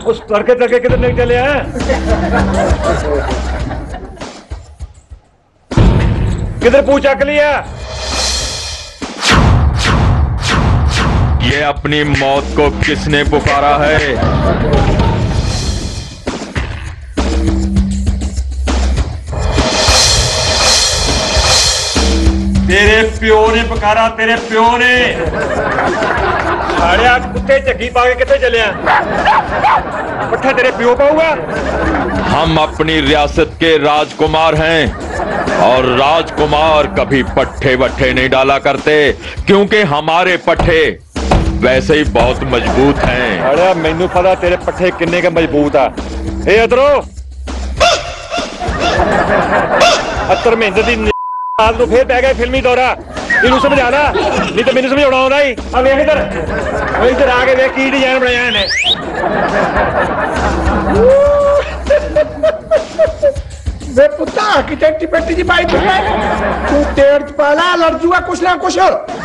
उस तड़के तड़के किधर नहीं चले हैं? किधर पूछ चक लिया? ये अपनी मौत को किसने पुकारा है? तेरे प्यो ने पुकारा, तेरे प्यो ने। साढ़े आठ कुत्ते झग्गी पा के कितने चले हैं? पट्ठा तेरे प्यो पाऊंगा? हम अपनी रियासत के राजकुमार हैं और राजकुमार कभी पट्ठे वट्ठे नहीं डाला करते, क्योंकि हमारे पट्ठे वैसे ही बहुत मजबूत हैं। अरे मैनू पता तेरे पट्ठे किन्ने के मजबूत आ। ए अदरो अतर महेंद्र दी नाल नू फिर पै गए फिल्मी दौरा। इनू समझा ला, नहीं तो मैनू समझाउणा आउंदा ही। आ वेख इधर, ओ इधर आ के देख की डिजाइन बनाया इन्हें। वे पुत्ता की टेटी पेटी जी पाई तू तेड़ च पाला लड़ जूगा कुछ ना कुछ।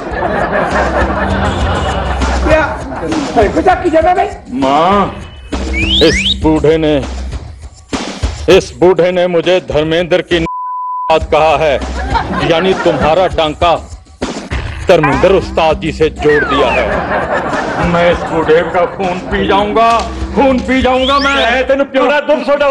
क्या कुछ की जगह भाई? माँ, इस बूढ़े ने मुझे धर्मेंद्र की बात कहा है, यानी तुम्हारा टांका धर्मेंद्र उस्ताद जी से जोड़ दिया है। मैं इस बूढ़े का खून पी जाऊंगा मैं। तेन प्योरा दुख सोडा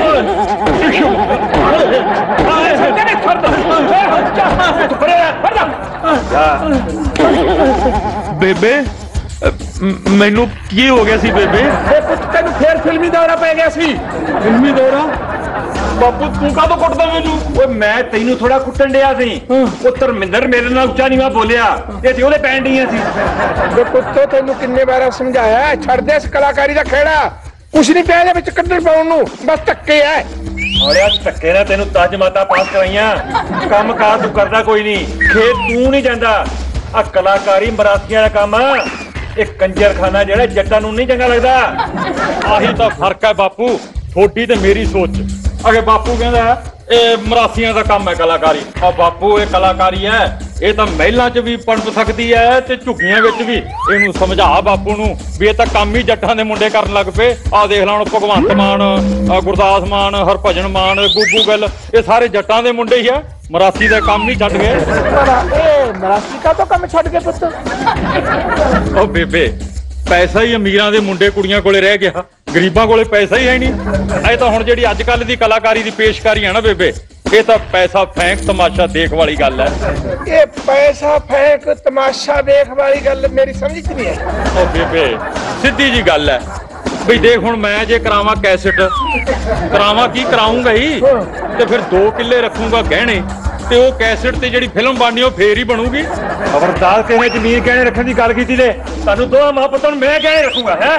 बेबे मैनू की हो गया सी बेबे? तेन फिर फिल्मी दौरा पै गया सी। फिल्मी दौरा? बापू तू काहतों कुटदा मैनू? ओए मैं तैनू थोड़ा कुटन दिया सी। ओ धर्मेंद्र मेरे नाल उच्चा नीवा बोलिया ते ते ओदे पैण ਡੀਆਂ सी। वे पुत्तो तेनू किन्ने बार समझाया छड़ दे इस कलाकारी दा खेड़ा। कुछ नहीं पिया ਇਹਦੇ ਵਿੱਚ ਕੱਢਣ ਪਾਉਣ ਨੂੰ, बस ਧੱਕੇ ਐ। अरे धक्के ना तेनू तज माता पास कराइया। काम कार तू करदा कोई नहीं, खेत तू नहीं जांदा। आ कलाकारी मरासियां दा काम आ। एक कंजर खाना जेड़ा जट्टां नू नहीं चंगा लगदा। आही तां फर्क है बापू थोड़ी ते मेरी सोच। अगे बापू कहंदा ਇਹ ਮਰਾਸੀਆਂ ਦਾ ਕੰਮ ਹੈ ਕਲਾਕਾਰੀ। ਆ ਬਾਪੂ ਇਹ ਕਲਾਕਾਰੀ ਹੈ, ਇਹ ਤਾਂ ਮਹਿਲਾਂ 'ਚ ਵੀ ਪਣਪ ਸਕਦੀ ਹੈ ਤੇ ਝੁੱਗੀਆਂ ਵਿੱਚ ਵੀ। ਇਹਨੂੰ ਸਮਝਾ ਬਾਪੂ ਨੂੰ ਵੀ ਇਹ ਤਾਂ ਕੰਮ ਹੀ ਜੱਟਾਂ ਦੇ ਮੁੰਡੇ ਕਰਨ ਲੱਗ ਪਏ। ਆ ਦੇਖ ਲਾ ਹੁਣ ਭਗਵੰਤ ਮਾਨ, ਗੁਰਦਾਸ ਮਾਨ, ਹਰਭਜਨ ਮਾਨ, ਗੁੱਗੂ ਗਿੱਲ, ਇਹ ਸਾਰੇ ਜੱਟਾਂ ਦੇ ਮੁੰਡੇ ਹੀ ਆ। ਮਰਾਸੀ ਦਾ ਕੰਮ ਹੀ ਛੱਡ ਗਏ। ਇਹ ਮਰਾਸੀ ਕਾ ਤੋਂ ਕੰਮ ਛੱਡ ਗਏ ਪੁੱਤ? ਉਹ ਬੇਬੇ ਪੈਸਾ ਹੀ ਅਮੀਰਾਂ ਦੇ ਮੁੰਡੇ ਕੁੜੀਆਂ ਕੋਲੇ ਰਹਿ ਗਿਆ, ਗਰੀਬਾਂ ਕੋਲੇ ਪੈਸਾ ਹੀ ਹੈ ਨਹੀਂ। ਇਹ ਤਾਂ ਹੁਣ ਜਿਹੜੀ ਅੱਜ ਕੱਲ ਦੀ ਕਲਾਕਾਰੀ ਦੀ ਪੇਸ਼ਕਾਰੀ ਹੈ ਨਾ ਬੇਬੇ, ਇਹ ਤਾਂ ਪੈਸਾ ਫੈਂਕ ਤਮਾਸ਼ਾ ਦੇਖ ਵਾਲੀ ਗੱਲ ਹੈ। ਇਹ ਪੈਸਾ ਫੈਂਕ ਤਮਾਸ਼ਾ ਦੇਖ ਵਾਲੀ ਗੱਲ ਮੇਰੀ ਸਮਝ ਚ ਨਹੀਂ ਆਈ। ਉਹ ਬੇਬੇ ਸਿੱਧੀ ਜੀ ਗੱਲ ਹੈ ਬਈ ਦੇਖ ਹੁਣ ਮੈਂ ਜੇ ਕਰਾਵਾਂ ਕੈਸਟ, ਕਰਾਵਾਂ ਕੀ ਕਰਾਉਂਗਾ ਹੀ, ਤੇ ਫਿਰ 2 ਕਿੱਲੇ ਰੱਖੂਗਾ ਗਹਿਣੇ, ਤੇ ਉਹ ਕੈਸਟ ਤੇ ਜਿਹੜੀ ਫਿਲਮ ਬਣਨੀ ਉਹ ਫੇਰ ਹੀ ਬਣੂਗੀ। ਖਬਰਦਾਰ ਕਿਸੇ ਜ਼ਮੀਨ ਗਹਿਣੇ ਰੱਖਣ ਦੀ ਗੱਲ ਕੀਤੀ ਤੇ ਤੁਹਾਨੂੰ ਦੋਹਾਂ ਮਾਂ ਪੁੱਤਾਂ ਨੂੰ ਮੈਂ ਗਹਿਣੇ ਰੱਖੂਗਾ ਹੈ।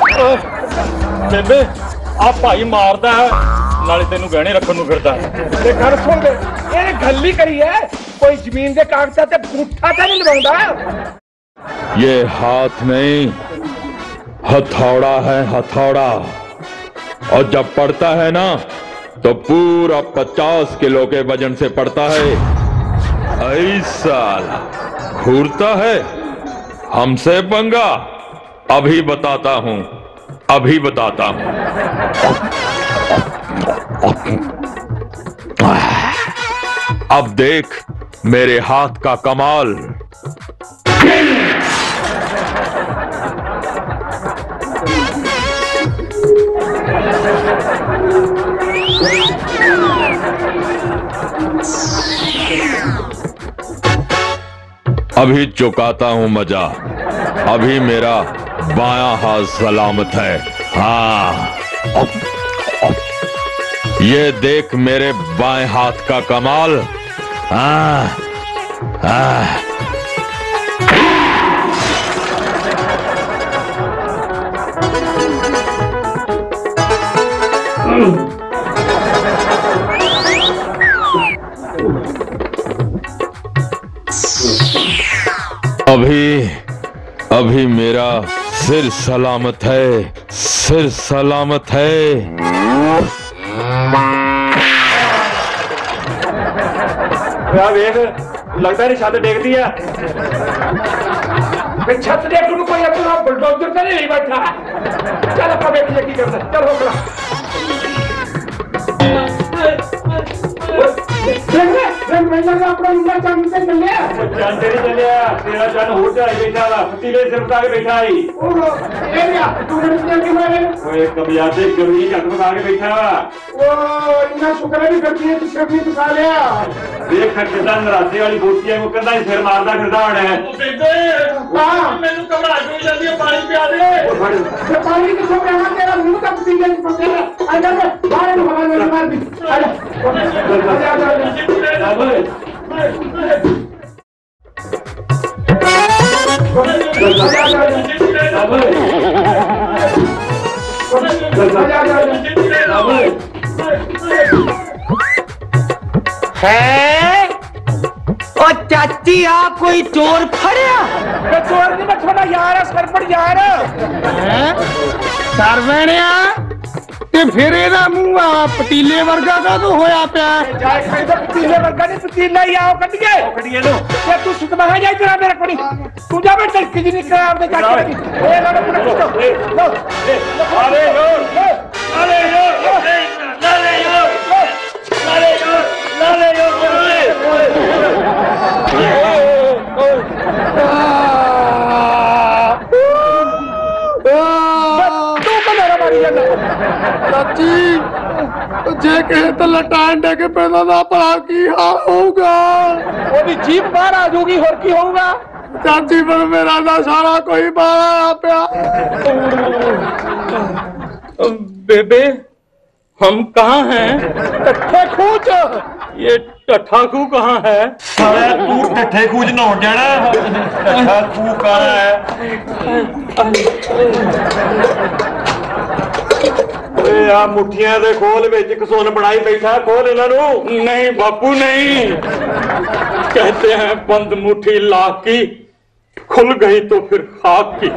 ਬੇਬੇ ਆ ਭਾਈ ਮਾਰਦਾ ਹੈ ਨਾਲੇ ਤੈਨੂੰ ਗਹਿਣੇ ਰੱਖਣ ਨੂੰ ਫਿਰਦਾ। ਤੇ ਗੱਲ ਸੁਣ ਲੈ, ਇਹਨੇ ਗੱਲ ਹੀ ਕਰੀ ਹੈ, ਕੋਈ ਜ਼ਮੀਨ ਦੇ ਕਾਗਜ਼ਾਂ ਤੇ ਬੂਠਾ ਤਾਂ ਨਹੀਂ ਲਵਾਉਂਦਾ। ये हाथ नहीं हथौड़ा है, हथौड़ा। और जब पड़ता है ना तो पूरा 50 किलो के वजन से पड़ता है। ऐसा घूरता है हमसे पंगा। अभी बताता हूं, अभी बताता हूं। अब देख मेरे हाथ का कमाल। अभी चुकाता हूं मजा। अभी मेरा बायां हाथ सलामत है। हाँ, ये देख मेरे बाएं हाथ का कमाल। हाँ हाँ। अभी मेरा सिर सलामत है, सिर सलामत है। वेख लगता नहीं छत डेगती है। छत देख तू कोई अपना बुलडोजर तो नहीं बैठा। चल अपना बेटी की करता चल हो गया अपना इंना चांद से चल गया चांद नहीं चलिया तेरा चांद हो जाए बेटा वा पतीले से बता के बैठा आई ओ एरिया तू नहीं के मारे ओए कबियाते कभी जट बता के बैठा वा ओ इतना शुक्र है भी करती है तू सब नहीं दिखा लिया देख कितना नराते वाली बोती है वो कहता सिर मारदा फिरदा होना है बेटे हां मैनू घबराहट हो जाती है पानी पिया दे ये पानी के सब यहाँ तेरा मुंह का पतीले में पकड़ आ जा बाहर में हवा में मार दी आ जा है ओ चाची आ कोई चोर फड़िया चोर नहीं मैं थोड़ा यार है सरपट यार सरवणिया ते फिर ਇਹਦਾ ਮੂੰਹ ਆ ਪਤੀਲੇ ਵਰਗਾ ਕਾਹਦੋਂ ਹੋਇਆ ਪਿਆ जाए खाई तो पतीले वर्गा नहीं पतीला ही आओ कट गए खड़िए लो ये तू सुतमा है जाए तेरा मेरा कोनी तू जा मैं टलकी जी निकल आपने चाची की ए लो लो लो अरे योर अरे योर अरे योर अरे योर अरे योर तू मेरा मारी जाना ਚਾਚੀ ਜੇ ਕਿਸੇ ਤੇ ਲਟਾਣ ਡੇ ਕੇ ਪੈਦਾ ਦਾ ਭਲਾ ਕੀ ਹਾਲ ਹੋਊਗਾ ਉਹਦੀ ਜੀਭ ਬਾਹਰ ਆ ਜਾਊਗੀ ਹੋਰ ਕੀ ਹੋਊਗਾ ਚਾਚੀ ਪਰ ਮੇਰਾ ਦਾ ਸਾਰਾ ਕੋਈ ਬਾਹਰ ਆ ਪਿਆ बेबे हम कहाँ हैं टट्ठे खूच ये टट्ठा खू कहाँ है साला तू ठठे खूज नहाउण जाना ठठा खू कहाँ है ਓਏ ਆ ਮੁੱਠੀਆਂ ਦੇ ਖੋਲ ਵਿੱਚ ਕਸੁੰਨ ਬਣਾਈ ਬੈਠਾ ਖੋਲ ਇਹਨਾਂ ਨੂੰ नहीं बापू नहीं कहते हैं बंद मुट्ठी लाख की खुल गई तो फिर खाक की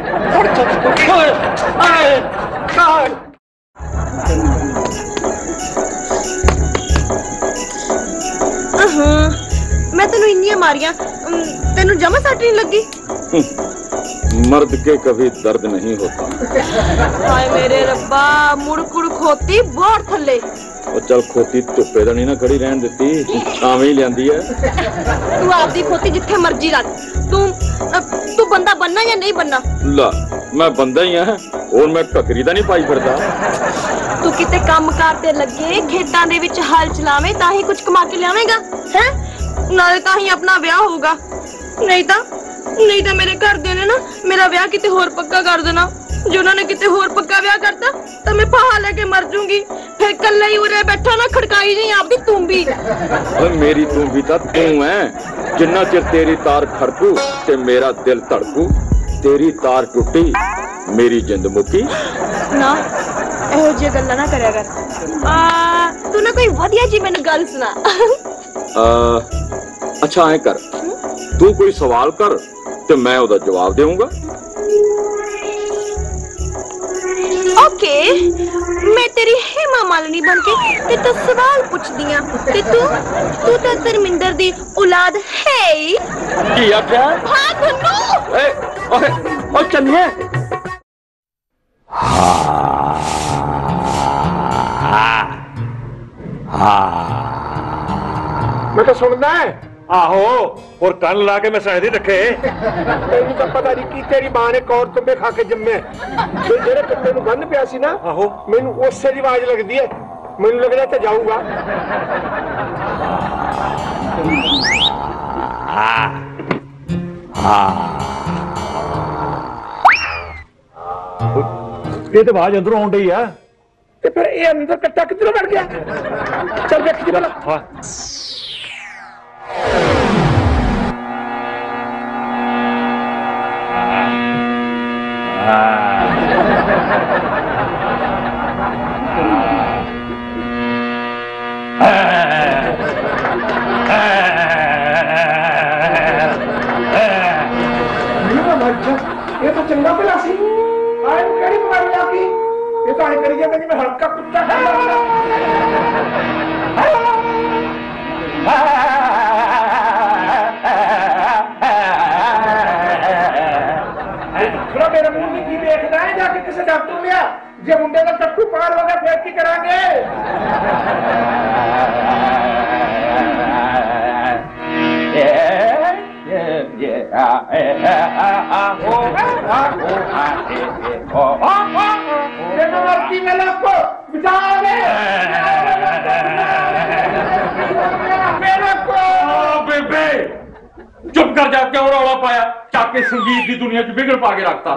मैं तेनू इन्नियां मारियां तेनू जमा सट नहीं लगी मर्द के कभी दर्द नहीं होता हाय मेरे रब्बा मुड़ कुड़ खोती बहुत थल्ले और चल खोती धुप्पे तो नहीं ना खड़ी रहन देती छावे ही लियांदी है तू आपदी खोती जिथे मर्जी रख तू बंदा बनना या नहीं बनना ला मैं बंदा ही हां और मैं टकरी दा नहीं पाई फिरदा तू किते काम कार ते लगे खेतां दे विच हल चलावे ताही कुछ कमा के लियावेगा हैं नाले ताही अपना ब्याह होगा नहीं तो मेरे घर दे ने ना मेरा ब्याह किते होर पक्का कर देना जो उन्होंने किते होर पक्का ब्याह करता तो मैं फाहा लेके मर जूंगी फिर कल्ला ही उरे बैठा ना खड़काई जी आपदी तुम्बी ओए मेरी तुम्बी ता तू है जिन्ना चिर तेरी तार खड़कू ते मेरा दिल धड़कू तेरी तार टूटी मेरी जिंद मुक्की ना ਇਹੋ ਜਿਹੀ ਗੱਲਾਂ ਨਾ ਕਰਿਆ ਕਰ ਤੂੰ ਨਾ ਕੋਈ ਵਧੀਆ ਜੀ ਮੈਨੂੰ ਗੱਲ ਸੁਣਾ अच्छा ऐ कर तू कोई सवाल कर ते मैं ओदा जवाब देऊंगा ओके मैं तेरी हेमा मालिनी बनके ते तो सवाल पूछदी हां ते तू तो धर्मिंदर दी औलाद है की आख्या हां धन्नू ए ओए चलिए मैं तो सुनना है ਆਹੋ ਹੋਰ ਕੰਨ ਲਾ ਕੇ ਮੈਂ ਸਾਇਦ ਹੀ ਰੱਖੇ ਤੈਨੂੰ ਤਾਂ ਪਤਾ ਨਹੀਂ ਕੀ ਤੇਰੀ ਮਾਂ ਨੇ ਕੌਰ ਤੁੰਬੇ ਖਾ ਕੇ ਜੰਮੇ ਤੇ ਜਿਹੜੇ ਕੁੱਤੇ ਨੂੰ ਬੰਨ ਪਿਆ ਸੀ ਨਾ ਆਹੋ ਮੈਨੂੰ ਉਸੇ ਦੀ ਆਵਾਜ਼ ਲੱਗਦੀ ਹੈ ਮੈਨੂੰ ਲੱਗਦਾ ਤੇ ਜਾਊਗਾ ਇਹ ਤੇ ਆਵਾਜ਼ ਅੰਦਰੋਂ ਆਉਣ ਡਈ ਆ ਤੇ ਫਿਰ ਇਹ ਅੰਦਰ ਕੱਟਾ ਕਿੱਧਰੋਂ ਵੜ ਗਿਆ ਚੱਲ ਵੇਖ ਜੀ ਭਲਾ ਹਾਂ ये तो चंगा भला सी आए कड़ी बीमारी आ गई ये तो आए करी जाता कि मैं हल्का कुत्ता है बेबे चुप कर जा, क्यों रौला पाया? चाके संगीत की दुनिया च बिगड़ पा के रखता।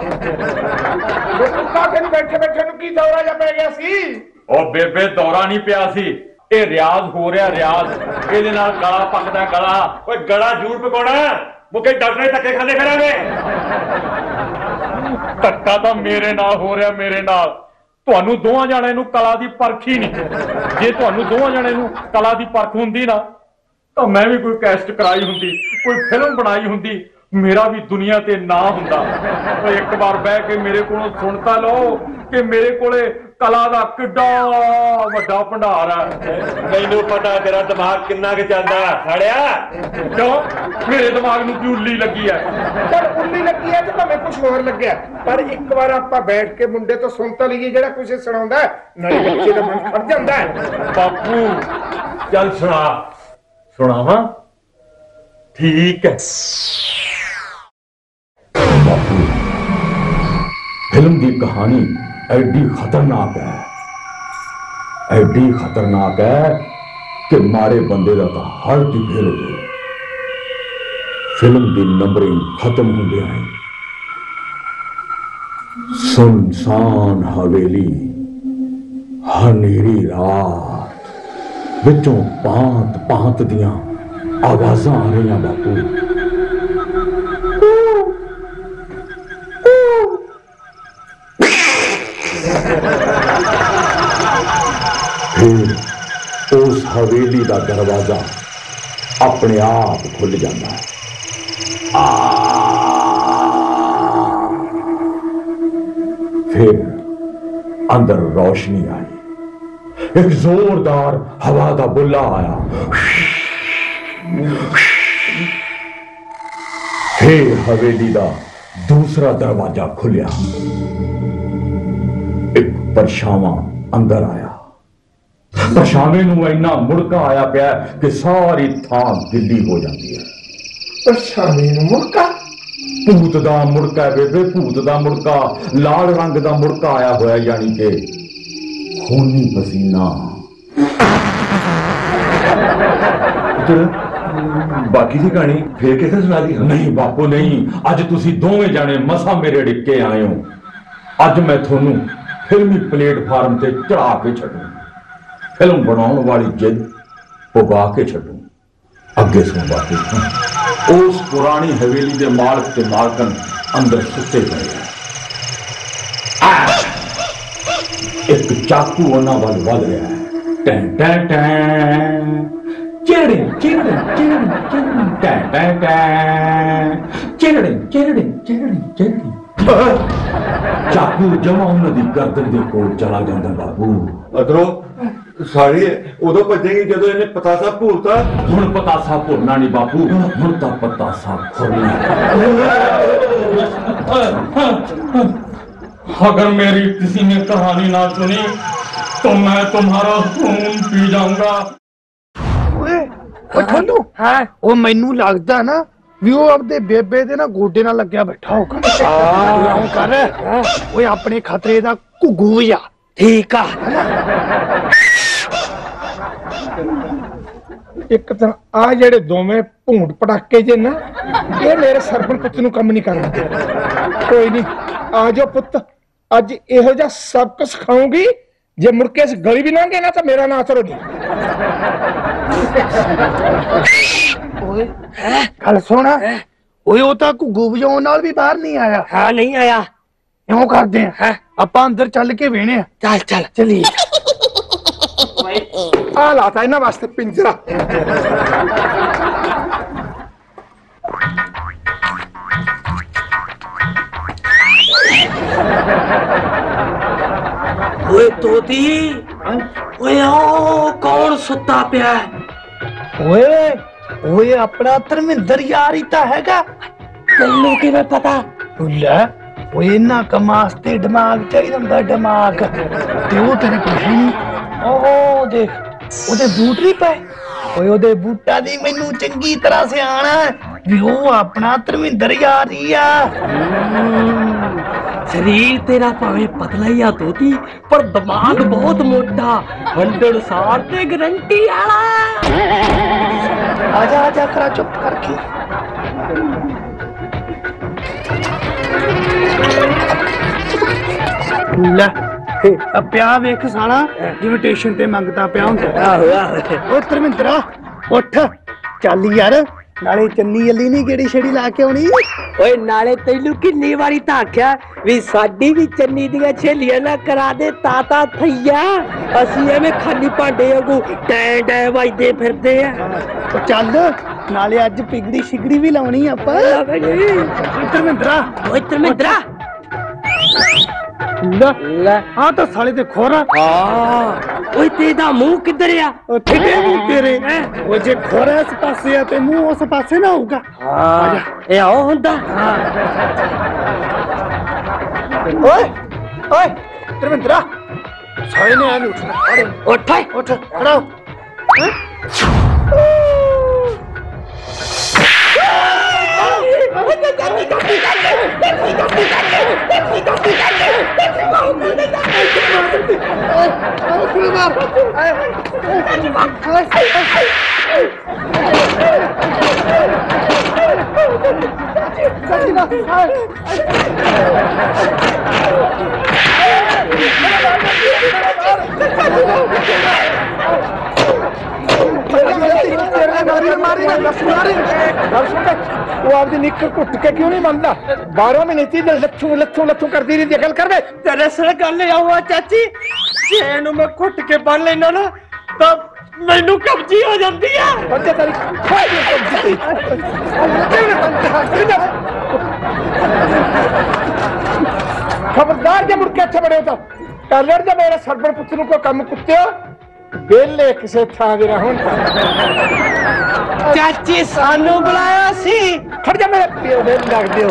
बैठे बैठे की दौरा जा पै गया सी? ओ बेबे दौरा नहीं पिया सी, ये रियाज हो रहा रियाज, ਇਹਦੇ ਨਾਲ ਗਲਾ ਪੱਕਦਾ ਗਲਾ। ਓਏ ਗਲਾ ਜ਼ਰੂਰ ਪਕਾਉਣਾ, ਮੁਕੇ ਡਾਕਟਰ ਧੱਕੇ ਖਾਂਦੇ ਫਿਰਾਂਗੇ। ਧੱਕਾ ਤਾਂ ਮੇਰੇ ਨਾਲ ਹੋ ਰਿਹਾ, ਮੇਰੇ ਨਾਲ। ਤੁਹਾਨੂੰ ਦੋਵਾਂ ਜਾਣਿਆਂ ਨੂੰ ਕਲਾ ਦੀ ਪਰਖ ਹੀ ਨਹੀਂ। ਜੇ ਤੁਹਾਨੂੰ ਦੋਵਾਂ ਜਾਣਿਆਂ ਨੂੰ ਕਲਾ ਦੀ ਪਰਖ ਹੁੰਦੀ ਨਾ ਤਾਂ ਮੈਂ ਵੀ ਕੋਈ ਕੈਸਟ ਕਰਾਈ ਹੁੰਦੀ, ਕੋਈ ਫਿਲਮ ਬਣਾਈ ਹੁੰਦੀ, मेरा भी दुनिया ते ना हुंदा। तो एक बार बह के मेरे कोलों सुन तां लो कि मेरे कोले कला दा किड्डा वड्डा भंडार है। मैनू पता तेरा दिमाग किन्ना क चलदा साड़िया। क्यों मेरे दिमाग नूं की उल्ली लगी है? चल उल्ली लगी है तो भावें कुछ होर लग्या, पर एक बार आपां बैठ के मुंडे तो सुन तां लईए जेड़ा कुछ सुणाउंदा है, नाले बच्चे दा मन खड़ जांदा है। बापू चल सुना, सुनावा? ठीक है। बापू फिल्म की कहानी एडी खतरनाक है, एडी खतरनाक है कि मारे बंदे का तो हार्ट ही फेल हो गया। फिल्म की नंबरिंग खत्म हो गया है। सुनसान हवेली, हनेरी रात, विचों भांत भांत दियां आवाज़ां आ रही बापू। फिर उस हवेली का दरवाजा अपने आप खुल जाता है। फिर अंदर रोशनी आई, एक जोरदार हवा का बुल्ला आया। फिर हवेली का दूसरा दरवाजा खुलिया, एक परछावा अंदर आया। परछावे नूं इन्ना मुड़का आया पिया कि सारी थां गिल्ली हो जाती है। परछावे नूं मुड़का? भूत दा मुड़का बेबे, भूत दा मुड़का, लाल रंग दा मुड़का आया होया, यानी कि खूनी पसीना। बाकी दी कहानी फिर किसे सुना दी? नहीं बापू नहीं, अज तुसी दोवें जाने मसा मेरे डिक्के आए हो। अज मैं थोनू फिल्मी प्लेटफार्म से चढ़ा के छड्डू, फिल्म बनाने वाली जिद पुगा के छड्डू। अगे सुन बापू, उस पुरानी हवेली के मालिक ते मालकन अंदर सुते पए हैं। एक चाकू उन्हां वल वध रहा है। टैं टैं टैं, चिरड़े चिरड़े चिरड़े चिरड़े, टैं टैं टैं, चिरड़े चिरड़े चिरड़े चिरड़े। चाकू जमा उन्हां दी गर्दन दे कोल चला जांदा बापू। अदरो सारी उदों भजेगी जदों इन्हें पतासा भूलता। हुण पतासा भुलना नहीं बापू, हुण तां पतासा खुलना। अगर मेरी किसी ने कहानी ना सुनी तो मैं तुम्हारा खून पी जाऊंगा। ठंडू है वो मैनू लगता ना भी वो अपने बेबे दे ना गोडे ना लग्या बैठा होगा। कर वो अपने खतरे दा घुग्गू जा ठीक आ। एक तो आ जेड़े दोवें भूंड पटाके जे ना, ये मेरे सरपन पुत्त नूं कम नहीं करना। कोई नहीं, आ जाओ पुत्त, अज इहो जिहा सबक सिखाऊंगी, जे मुड़ के इस गली भी लंघे ना तो मेरा नाम असर हो जाए। गल सुन, वो तो घुग्गू बजाउण नाल भी बाहर नहीं आया। हाँ नहीं आया। क्यों करते हैं आप अंदर चल के वेने। चल चल चलिए। आ लाता इन्हां वास्ते पिंजरा। ओए तोती, ओए ओ कौन सुता पिया है? ओए ओए अपना धर्मिंदर यार ही तो हैगा। तैनू किवें पता? ले ओए इन्ना कमास्ते दिमाग चाहिए हुंदा, दिमाग ते ओ तेरे कोल है नहीं। ओ देख ओदे बूट नहीं पाए। ओए ओदे बूटा दी मैनू चंगी तरह से आना है। ਵੀ ਉਹ ਆਪਣਾ ਧਰਮਿੰਦਰ ਯਾਰ ਹੀ ਆ। ਸਰੀਰ ਤੇਰਾ ਭਾਵੇਂ ਪਤਲਾ ਹੀ ਆ ਦੋਤੀ, ਪਰ ਦਿਮਾਗ ਬਹੁਤ ਮੋਟਾ, 100 ਸਾਲ ਤੇ ਗਰੰਟੀ ਵਾਲਾ। ਆਜਾ ਆਜਾ ਕਰਾ ਚੁੱਪ ਕਰਕੇ। ਲੈ ਪਿਆ ਵੇਖ ਸਾਲਾ ਜਿਵੇਂ ਸਟੇਸ਼ਨ ਤੇ ਮੰਗਤਾ ਪਿਆ ਹੁੰਦਾ। ਆਹੋ ਆਹੋ। ਉਹ ਧਰਮਿੰਦਰਾ ਉੱਠ ਚੱਲ ਯਾਰ, ਨਾਲੇ ਚੰਨੀ ਅਲੀ ਨਹੀਂ ਗੇੜੀ ਛੇੜੀ ਲਾ ਕੇ ਆਉਣੀ। ਓਏ ਨਾਲੇ ਤੈਨੂੰ ਕਿੰਨੀ ਵਾਰੀ ਤਾਂ ਆਖਿਆ ਵੀ ਸਾਡੀ ਵੀ ਚੰਨੀ ਦੀਆਂ ਛੇਲੀਆਂ ਨਾ ਕਰਾ ਦੇ ਤਾਤਾ ਥਈਆ। ਅਸੀਂ ਐਵੇਂ ਖਾਲੀ ਭਾਂਡੇ ਵਾਂਗੂ ਟੈਂ ਟੈਂ ਵੱਜਦੇ ਫਿਰਦੇ ਆ। ਚੱਲ ਨਾਲੇ ਅੱਜ ਪਿਗੜੀ ਸ਼ਿਗੜੀ ਵੀ ਲਾਉਣੀ ਆਪਾਂ। ਧਰਮਿੰਦਰਾ ਓਏ ਧਰਮਿੰਦਰਾ ਲੈ ਆ ਤਾਂ ਸਾਲੇ ਤੇ ਖੋਰਾ। ਓਏ ਤੇਰਾ ਮੂੰਹ ਕਿੱਧਰ ਆ? ਕਿੱਡੇ ਮੂੰਹ ਤੇਰੇ? ਉਹ ਜੇ ਖੋਰਾ ਇਸ ਪਾਸੇ ਆ ਤੇ ਮੂੰਹ ਉਸ ਪਾਸੇ ਨਾ ਹੋਊਗਾ। ਹਾਂ ਇਹ ਆਉ ਹੁੰਦਾ। ਓਏ ਓਏ ਧਰਮਿੰਦਰਾ ਸਾਲੇ ਨੇ ਆ ਨਹੀਂ ਉੱਠਣਾ। ਉੱਠ ਉੱਠ ਖੜਾ ਹੋ। वो आपकी निक्कर घुट के क्यों नहीं मानता? 12 महीने थी लच्छू लच्छू लच्छू करती रही गल कर। दरअसल गल आऊँ चाची, जे मैं घुट के बन लेना ना तो मैनू कब्जी हो जाती है। खबरदार जे मुड़ के अच्छे बड़े हो तो कलर जो मेरे सरपण पुत्र को कम कुत्ते बेले किसी थां दे रहन। चाची सानू बुलाया सी। खड़ जा मेरे पियो दे लग दियो।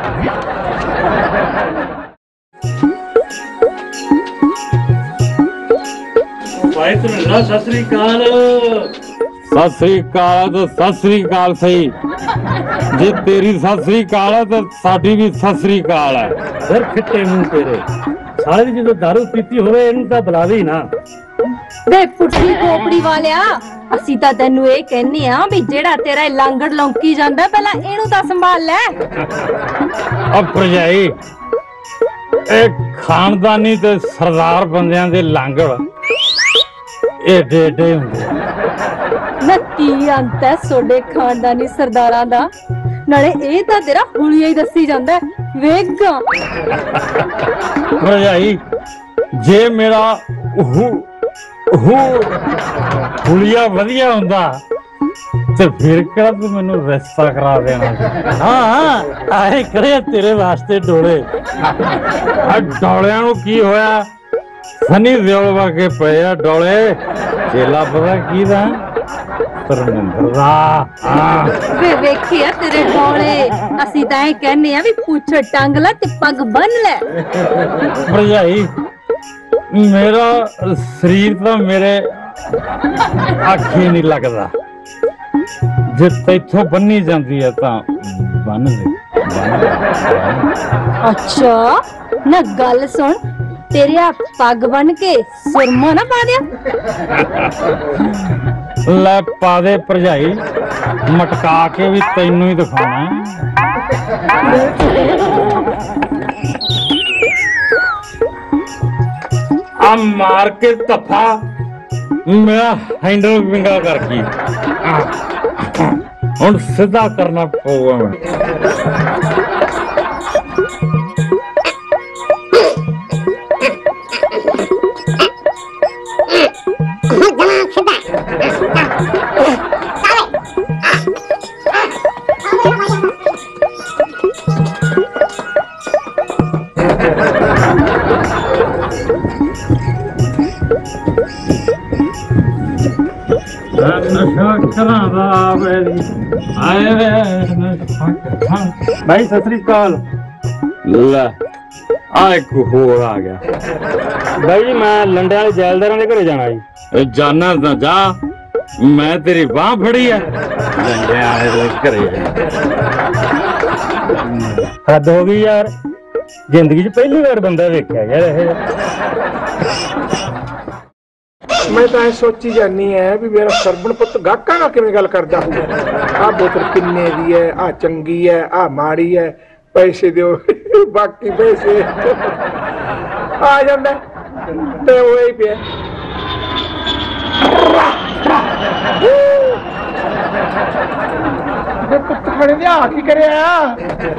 भाई तुम्हें सत श्री अकाल। सत श्री अकाल तो सत श्री अकाल सही। जे तेरी सत श्री अकाल है तो साडी भी सत श्री अकाल है। फिर खिट्टे मुंह तेरे सारी जो दारू पीती होवे इन्हू तां बुलावे ही ना। ਵੇ ਪੁੱਠੀ ਖੋਪੜੀ ਵਾਲਿਆ, ਅਸੀਂ ਤਾਂ ਤੈਨੂੰ ਇਹ ਕਹਿੰਨੇ ਆ ਵੀ ਜਿਹੜਾ ਤੇਰਾ ਲਾਂਗੜ ਲੌਂਕੀ ਜਾਂਦਾ ਪਹਿਲਾਂ ਇਹਨੂੰ ਤਾਂ ਸੰਭਾਲ ਲੈ। अब भरजाई एक खानदानी ते सरदार बंदियां दे लांगड़ एडे एडे हुंदे। ਨਾ ਕੀ ਅੰਤ ਹੈ ਸੋਡੇ ਖਾਨਦਾਨੀ ਸਰਦਾਰਾਂ ਦਾ? ਨਾਲੇ ਇਹ ਤਾਂ ਤੇਰਾ ਹੁਲੀਆ ਹੀ ਦੱਸੀ ਜਾਂਦਾ ਵੇਗਾ। भरजाई जे मेरा हुलिया वधिया हुंदा ते फिर किहड़ा तू मैनू रिश्ता करा देना। हाँ आए खड़े तेरे वास्ते डोले। डोलियां नू की होया? सनी देओल वर्गे पे आ डोले। चेला पता की दा? ਧਰਮਿੰਦਰ ਦਾ। ਵੇ ਵੇਖੀ ਆ ਤੇਰੇ ਡੋਲੇ। ਅਸੀਂ ਤਾਂ ਇਹ ਕਹਿੰਨੇ ਆ ਵੀ ਪੁੱਛ ਟੰਗ ਲੈ ਤੇ ਪੱਗ ਬੰਨ ਲੈ। ਭਰਜਾਈ मेरा शरीर तो मेरे आखी नहीं लगता। जे तैथों बन्नी जाती है तो बन दे। अच्छा ना गल सुन, तेरे आ पग बन के सुरमा ना पा दिया। ले पा दे भरजाई, मटका के भी तैनू ही दिखाना। आ मार के तफा मेरा हैंडल विंगा करके हुण सीधा करना पऊगा मैं। भाई सत श्री अकाल। ले आ एक होर आ गया। भाई मैं लंडे वाले जैलदारां दे घरे जाना जी। जाना ना जा, मैं तेरी बांह फड़ी है। ਡੰਡਿਆਂ ਵਾਲੇ ਦੇ ਘਰੇ ਹੱਦ ਹੋ ਗਈ ਯਾਰ। ਜ਼ਿੰਦਗੀ 'ਚ ਪਹਿਲੀ ਵਾਰ ਬੰਦਾ ਵੇਖਿਆ ਯਾਰ ਇਹ। ਮੈਂ ਤਾਂ ਇਹ ਸੋਚੀ ਜਾਨੀ ਹੈ ਵੀ ਮੇਰਾ ਸਰਬਣ ਪੁੱਤ ਗਾਹਕਾਂ ਨਾਲ ਕਿਵੇਂ ਗੱਲ ਕਰਦਾ ਹੋਊਗਾ। ਆਹ ਬੋਤਲ ਕਿੰਨੇ ਦੀ ਹੈ, ਆਹ ਚੰਗੀ ਹੈ, ਆਹ ਮਾੜੀ ਹੈ, ਪੈਸੇ ਦਿਓ, ਬਾਕੀ ਪੈਸੇ ਆ ਜਾਂਦਾ ਤੇ ਉਹ ਹੀ ਪਿਆ। ਪੁੱਤ ਖਾਣੇ ਦੇ ਆ ਕੀ ਕਰਿਆ?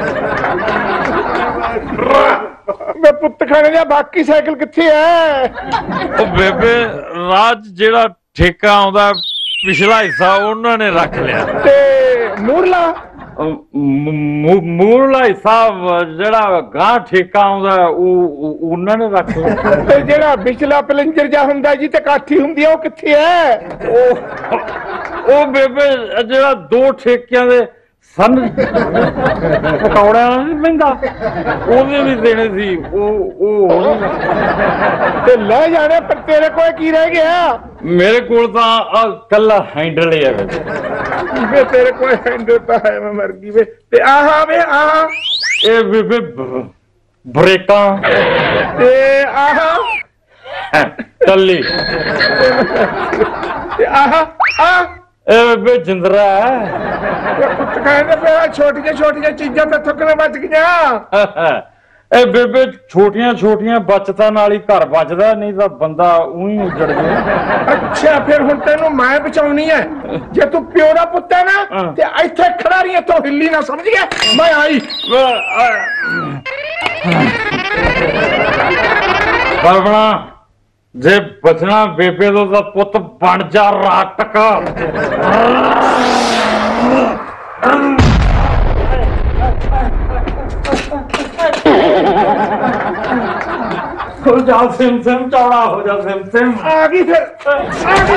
ਮੈਂ ਪੁੱਤ ਖਾਣੇ ਦਾ ਬਾਕੀ ਸਾਈਕਲ ਕਿੱਥੇ ਐ? ਉਹ ਬੇਬੇ ਰਾਜ ਜਿਹੜਾ ਠੇਕਾ ਆਉਂਦਾ ਪਿਛਲਾ ਹਿੱਸਾ ਉਹਨਾਂ ਨੇ ਰੱਖ ਲਿਆ ਤੇ ਮੂਰਲਾ ਮੂਰਲਾ ਹਿੱਸਾ ਜਿਹੜਾ ਗਾਂ ਠੇਕਾ ਆਉਂਦਾ ਉਹ ਉਹਨਾਂ ਨੇ ਰੱਖ ਲਿਆ। ਤੇ ਜਿਹੜਾ ਵਿਚਲਾ ਪਲੰਜਰ ਜਾ ਹੁੰਦਾ ਜੀ ਤੇ ਕਾਠੀ ਹੁੰਦੀ ਆ ਉਹ ਕਿੱਥੇ ਐ? ਉਹ ਬੇਬੇ ਜਿਹੜਾ ਦੋ ਠੇਕਿਆਂ ਦੇ ਸਨ ਪਕੌੜਿਆਂ ਨਹੀਂ ਪੈਂਦਾ ਉਹਦੇ ਵੀ ਦੇਣੇ ਸੀ ਉਹ ਤੇ ਲੈ ਜਾਣੇ। ਪਰ ਤੇਰੇ ਕੋਲ ਕੀ ਰਹਿ ਗਿਆ? ਮੇਰੇ ਕੋਲ ਤਾਂ ਕੱਲਾ ਹੈਂਡਲ ਹੀ ਹੈ ਵੇ ਤੇਰੇ ਕੋਲ ਹੈਂਡਲ ਤਾਂ ਹੈ, ਮੈਂ ਮਰ ਗਈ ਵੇ। ਤੇ ਆਹ ਵੇ ਆਹ ਇਹ ਬੇਬੇ ਬ੍ਰੇਕਾਂ ਤੇ ਆਹ ਟੱਲੀ ਤੇ ਆਹ ਆਹ ਇਹ ਬੇਬੇ ਜਿੰਦਰਾ ਪੁੱਤ ਕਹਿੰਦੇ ਪਿਆ ਛੋਟੀਆਂ ਛੋਟੀਆਂ ਚੀਜ਼ਾਂ ਤਾਂ ਥੱਕਣੇ ਬਚ ਗਈਆਂ। ਇਹ ਬੇਬੇ ਛੋਟੀਆਂ ਛੋਟੀਆਂ ਬਚਤਾਂ ਨਾਲ ਹੀ ਘਰ ਬਚਦਾ, ਨਹੀਂ ਤਾਂ ਬੰਦਾ ਉਹੀ ਉੱਜੜ ਗਿਆ। ਅੱਛਾ ਫਿਰ ਹੁਣ ਤੈਨੂੰ ਮੈਂ ਬਚਾਉਣੀ ਹੈ। ਜੇ ਤੂੰ ਪਿਓ ਦਾ ਪੁੱਤ ਹੈ ਨਾ ਤੇ ਇੱਥੇ ਖੜਾ ਰਹੀ, ਇੱਥੋਂ ਹਿੱਲੀ ਨਾ, ਸਮਝ ਗਿਆ? ਮੈਂ ਆਈ ਬਣਾ ਜੇ ਬਚਣਾ ਬੇਬੇ ਤੋਂ ਤਾਂ ਪੁੱਤ ਬਣ ਜਾ ਰਾਟਕ। ਹੋ ਜਾ ਸਿਮ ਸਿਮ ਚੌੜਾ ਹੋ ਜਾ ਸਿਮ ਸਿਮ। ਆ ਗਈ ਫਿਰ ਆ ਗਈ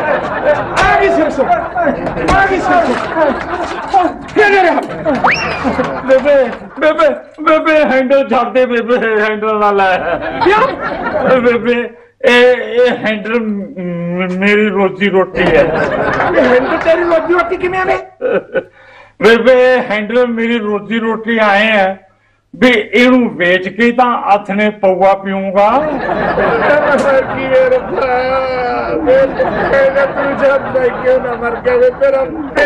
ਬੇਬੇ ਬੇਬੇ ਬੇਬੇ ਹੈਂਡਲ ਛੱਡ ਦੇ ਬੇਬੇ, ਹੈਂਡਲ ਨਾ ਲੈ। ਕਿਉਂ ਬੇਬੇ ਇਹ ਹੈਂਡਲ ਮੇਰੀ ਰੋਜੀ ਰੋਟੀ ਹੈ। ਇਹ ਹੈਂਡਲ ਤੇਰੀ ਰੋਜੀ ਰੋਟੀ ਕਿਵੇਂ ਨੇ? ਬੇਬੇ ਹੈਂਡਲ ਮੇਰੀ ਰੋਜੀ ਰੋਟੀ ਆਏ ਹੈ ਵੀ ਇਹਨੂੰ ਵੇਚ ਕੇ ਤਾਂ ਹੱਥ ਨੇ ਪਊਆ ਪੀਊਂਗਾ। ਕੀ ਰੱਬਾ ਵੇ ਤੂੰ ਜਦ ਕਿਉਂ ਨਾ ਮਰ ਗਿਆ ਵੇ ਤੇਰਾ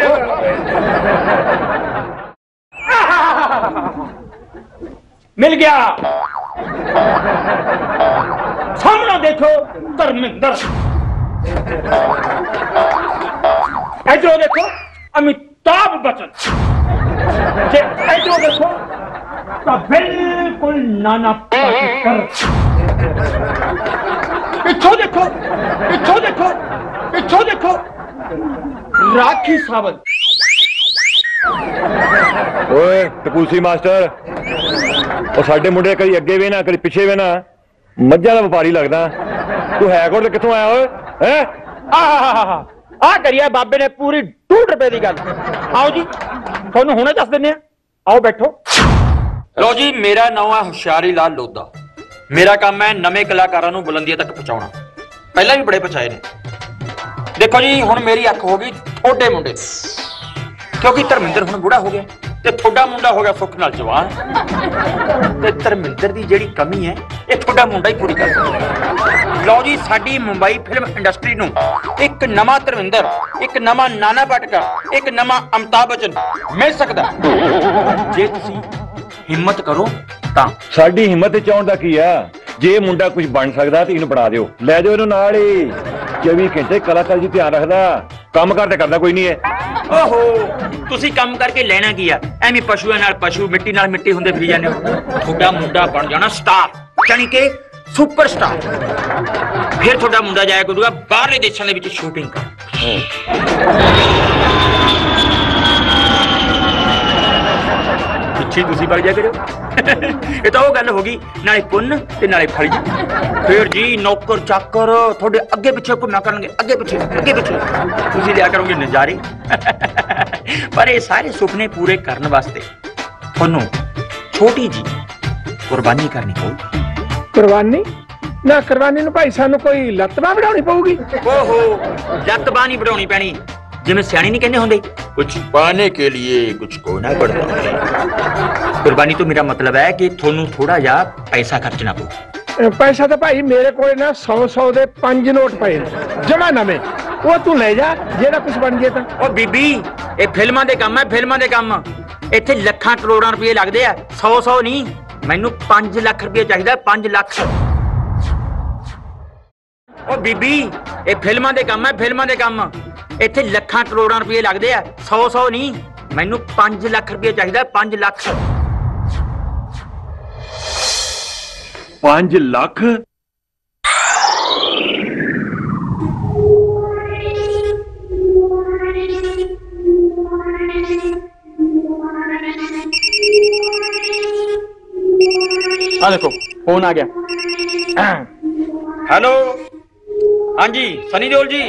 मिल गया। सामने देखो धर्मेंद्र, इधर देखो अमिताभ बच्चन, इधर देखो तो बिल्कुल नाना पाटेकर। पिछो देखो पिछो देखो पिछो देखो राखी सावंत। ਓਏ ਟਪੂਸੀ ਮਾਸਟਰ, ਉਹ ਸਾਡੇ ਮੁੰਡੇ ਕਦੀ ਅੱਗੇ ਵੇ ਨਾ ਕਦੀ ਪਿੱਛੇ ਵੇ ਨਾ, ਮੱਝਾਂ ਦਾ ਵਪਾਰੀ ਲੱਗਦਾ। ਤੂੰ ਹੈ ਕੋਲ ਤੇ ਕਿੱਥੋਂ ਆਇਆ ਓਏ? ਹੈ आ करिए बाबे ने पूरी 2 रुपए की गल। आओ जी थोनू हुणे दस दिन्ने आ। आओ बैठो। ਲਓ ਜੀ, ਮੇਰਾ ਨਾਮ ਹੈ ਹੁਸ਼ਿਆਰੀ ਲਾਲ ਲੋਧਾ। ਮੇਰਾ ਕੰਮ ਹੈ ਨਵੇਂ ਕਲਾਕਾਰਾਂ ਨੂੰ ਬੁਲੰਦੀਆਂ ਤੱਕ ਪਹੁੰਚਾਉਣਾ। ਪਹਿਲਾਂ ਵੀ ਬੜੇ ਪਹੁੰਚਾਏ ਨੇ। ਦੇਖੋ ਜੀ, ਹੁਣ ਮੇਰੀ ਅੱਖ ਹੋ ਗਈ ਤੁਹਾਡੇ ਮੁੰਡੇ ਤੇ, ਕਿਉਂਕਿ ਧਰਮਿੰਦਰ ਹੁਣ ਬੁੜਾ ਹੋ ਗਿਆ ਤੇ ਤੁਹਾਡਾ ਮੁੰਡਾ ਹੋ ਗਿਆ ਸੁੱਖ ਨਾਲ ਜਵਾਨ। ਤੇ ਧਰਮਿੰਦਰ ਦੀ ਜਿਹੜੀ ਕਮੀ ਹੈ ਇਹ ਤੁਹਾਡਾ ਮੁੰਡਾ ਹੀ ਪੂਰੀ ਕਰ ਸਕਦਾ। ਲਓ ਜੀ, ਸਾਡੀ ਮੁੰਬਈ ਫਿਲਮ ਇੰਡਸਟਰੀ ਨੂੰ ਇੱਕ ਨਵਾਂ ਧਰਮਿੰਦਰ, ਇੱਕ ਨਵਾਂ ਨਾਨਾ ਪਾਟੇਕਰ, ਇੱਕ ਨਵਾਂ ਅਮਿਤਾਭ ਬੱਚਨ ਮਿਲ ਸਕਦਾ ਜੇ ਤੁਸੀਂ ਹਿੰਮਤ ਕਰੋ ਤਾਂ। ਸਾਡੀ ਹਿੰਮਤ ਚ ਆਉਣ ਦਾ ਕੀ ਆ? ਜੇ ਮੁੰਡਾ ਕੁਝ ਬਣ ਸਕਦਾ ਤੇ ਇਹਨੂੰ ਬਣਾ ਦਿਓ, ਲੈ ਜਾਓ ਇਹਨੂੰ ਨਾਲ ਹੀ। 24 ਘੰਟੇ ਕਲਾਕਾਰ ਜੀ ਧਿਆਨ ਰੱਖਦਾ, ਕੰਮ ਕਰ ਤੇ ਕਰਦਾ ਕੋਈ ਨਹੀਂ ਹੈ। ਓਹੋ, ਤੁਸੀਂ ਕੰਮ ਕਰਕੇ ਲੈਣਾ ਕੀ ਆ? ਐਵੇਂ ਪਸ਼ੂਆਂ ਨਾਲ ਪਸ਼ੂ, ਮਿੱਟੀ ਨਾਲ ਮਿੱਟੀ ਹੁੰਦੇ ਫਿਰੀ ਜਾਂਦੇ ਹੋ। ਤੁਹਾਡਾ ਮੁੰਡਾ ਬਣ ਜਾਣਾ ਸਟਾਰ, ਯਾਨੀ ਕਿ ਸੁਪਰ ਸਟਾਰ। ਫਿਰ ਤੁਹਾਡਾ ਮੁੰਡਾ ਜਾਇਆ ਕਰੂਗਾ ਬਾਹਰਲੇ ਦੇਸ਼ਾਂ ਦੇ ਵਿੱਚ ਸ਼ੂਟਿੰਗ ਕਰਨ। ਪਿੱਛੇ ਤੁਸੀਂ ਵਗ ਜਾ ਕਰਿਓ। ਇਹ ਤਾਂ ਉਹ ਗੱਲ ਹੋ ਗਈ, ਨਾਲੇ ਪੁੰਨ ਤੇ ਨਾਲੇ ਫਲ ਜੀ। ਫਿਰ ਜੀ ਨੌਕਰ ਚਾਕਰ ਤੁਹਾਡੇ ਅੱਗੇ ਪਿੱਛੇ ਘੁੰਮਿਆ ਕਰਨਗੇ, ਅੱਗੇ ਪਿੱਛੇ ਅੱਗੇ ਪਿੱਛੇ। ਤੁਸੀਂ ਲਿਆ ਕਰੋਗੇ ਨਜ਼ਾਰੇ। ਪਰ ਇਹ ਸਾਰੇ ਸੁਪਨੇ ਪੂਰੇ ਕਰਨ ਵਾਸਤੇ ਤੁਹਾਨੂੰ ਛੋਟੀ ਜੀ ਕੁਰਬਾਨੀ ਕਰਨੀ ਪਊਗੀ। ਕੁਰਬਾਨੀ ਨਾ ਕੁਰਬਾਨੀ ਨੂੰ ਭਾਈ ਸਾਨੂੰ ਕੋਈ ਲੱਤ ਬਾਂਹ ਵਡਾਉਣੀ ਪਊਗੀ। ਓਹੋ, ਲੱਤ ਬਾਂਹ ਨਹੀਂ ਵਡਾਉਣੀ ਪੈਣੀ, जिवें सियाणे नहीं कहते होंगे, कुछ पाने के लिए कुछ खोना पड़ता है। कुर्बानी तो मेरा मतलब है कि थोनू थोड़ा जा पैसा खर्चना पऊ। पैसा तो भाई मेरे को ना 100 दे 5 नोट पे जमा नवे, वो तू ले जा जेड़ा कुछ बन जे। ओ बीबी ये फिल्मां दे काम है, फिल्मां दे काम। इत्थे लखां करोड़ां रुपये लगदे आ, 100 नहीं। मैनू 5 लाख रुपये चाहिदा, 5 लाख। ओ बीबी ये फिल्मां दे काम है, फिल्मां दे काम। इत्थे लखां करोड़ां रुपये लगदे आ, 100 नहीं। मैनू 5 लाख रुपये चाहिदा, 5 लाख। 5 ਲੱਖ? आ देखो फोन आ गया। हेलो, हाँ जी सनी देओल जी।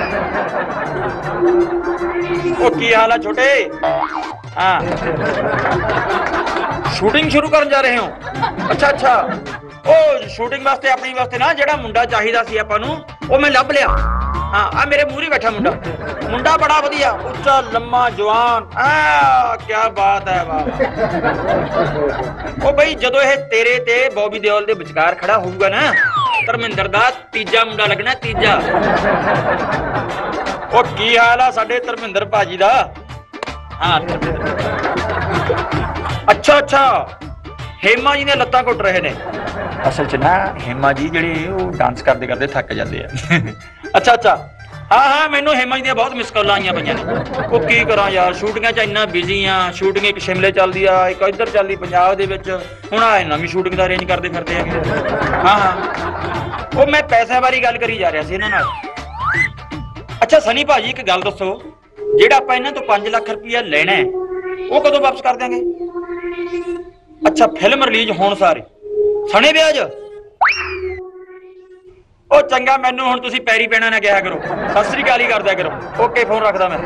ओ की हाल है छोटे? हाँ शूटिंग शुरू करन जा रहे हो? अच्छा अच्छा। ओ शूटिंग वास्ते अपनी वास्ते ना जेड़ा मुंडा चाहिदा सी आपां नूं ओ मैं लभ लिया। हाँ आ मेरे मूहरे बैठा मुंडा, मुंडा बड़ा वधिया, उच्चा लम्मा जवान। क्या बात है वाह। ओ भाई जदों ये तेरे ते बॉबी देओल दे विचकार खड़ा होऊगा ना, धर्मिंदर दा तीजा मुंडा लगना, तीजा। ओ की हाल आ साडे धर्मिंदर भाजी दा? हाँ अच्छा अच्छा, हेमा जी ने लत्तां घुट रहे ने। असल च ना हेमा जी जेडे वो डांस करते करते थक जाते हैं। अच्छा अच्छा, हाँ हाँ मैनू हेमा जी दी बहुत मिस कॉल आईयां पईयां ने। वो की करा यार, शूटिंगां च इन्ना बिजी हाँ। शूटिंग एक शिमले चलदी आ, एक इधर चलदी पंजाब दे विच, हुण आ नवीं शूटिंग दा अरेंज करदे फिरदे हैगे। हाँ हाँ वो मैं पैसे बारे गल करी जा रहा सी इन्हां नाल। अच्छा सनी भाजी एक गल दसो, जेड़ा आपां इन्हां तो 5 लाख रुपया लेना है वो कदों वापस कर देंगे? अच्छा फिल्म रिलीज होण सारे सने ब्याज? ओ चंगा, मैनू हुण तुसीं पैरी पैणा ना कहा करो, सत श्री अकाल ही कर दिया करो। ओके फोन रखदा मैं।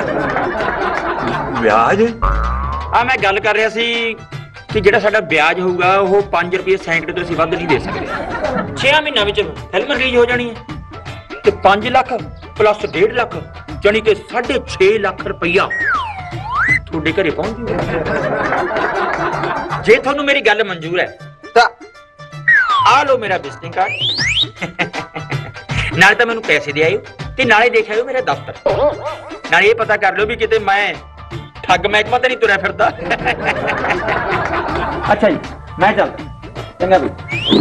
ब्याज? हाँ मैं गल कर रहा सी कि जेड़ा साडा ब्याज होਊਗਾ ਉਹ 5 रुपये सैकड़े तो ਅਸੀਂ ਵੱਧ नहीं दे सकते। 6 ਮਹੀਨਿਆਂ ਵਿੱਚ ਫਿਲਮ ਰਿਲੀਜ਼ ਹੋ ਜਾਣੀ ਹੈ ਤੇ 5 ਲੱਖ ਪਲੱਸ 1.5 ਲੱਖ ਜਾਨੀ ਕਿ 6.5 ਲੱਖ ਰੁਪਈਆ ਤੁਹਾਡੇ ਘਰੇ ਪਹੁੰਚ ਜੂਗਾ। ਜੇ ਤੁਹਾਨੂੰ ਮੇਰੀ ਗੱਲ ਮਨਜ਼ੂਰ ਹੈ ਤਾਂ ਆ ਲਓ ਮੇਰਾ ਵਿਜ਼ਿਟਿੰਗ ਕਾਰਡ। ਨਾਲੇ ਤਾਂ ਮੈਨੂੰ ਪੈਸੇ ਦੇ ਆਇਓ ਤੇ ਨਾਲੇ ਦੇਖ ਆਇਓ ਮੇਰਾ ਦਫ਼ਤਰ, ਨਾਲੇ ਇਹ ਪਤਾ ਕਰ ਲਿਓ ਵੀ ਕਿਤੇ ਮੈਂ ठग महकमा तो नहीं तुरया फिरदा। अच्छा जी मैं चलता, चंगा भी।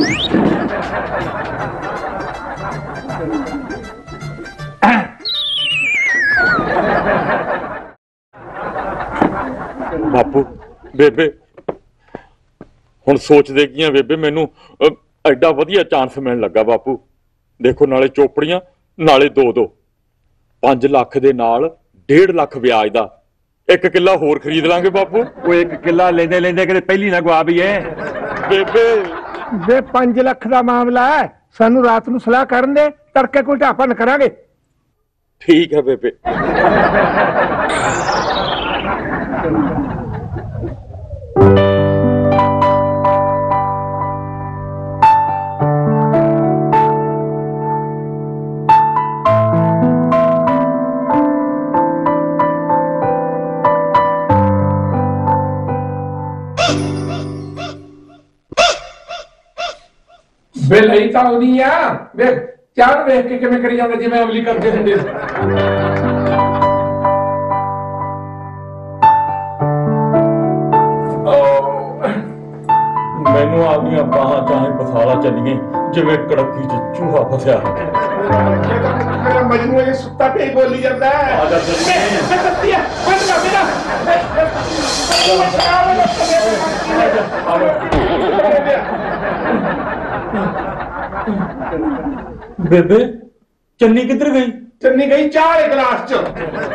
बापू बेबे हुण सोचदे की बेबे मैनू एडा वधिया चांस मिलण लगा बापू। देखो नाले चोपड़ियां नाले 2-2, 5 लाख दे नाल 1.5 लाख ब्याज दा, 1 किला होर खरीद लांगे बापू। वो 1 किला लेंदे लेंदे कि पहली ना गवा भी है। बेबे वे 5 लाख का मामला है, सानू रात नू सलाह करन दे, तड़के कोई ढापा न करांगे। ठीक है बेबे। वे लई तां उदी आ, देख चार वेख के किवें करी जांदा जिवें अमली करदे हुंदे। मैनू आदियां बाहां चाहे पसाला चलिए जिवें कड़की च चूहा फसिया। मेरा मजनू ये सुत्ता पे ही बोली जाता है। आ जा चलिए। बेबे चन्नी किधर गई? चन्नी गई चाह वाले गिलास च।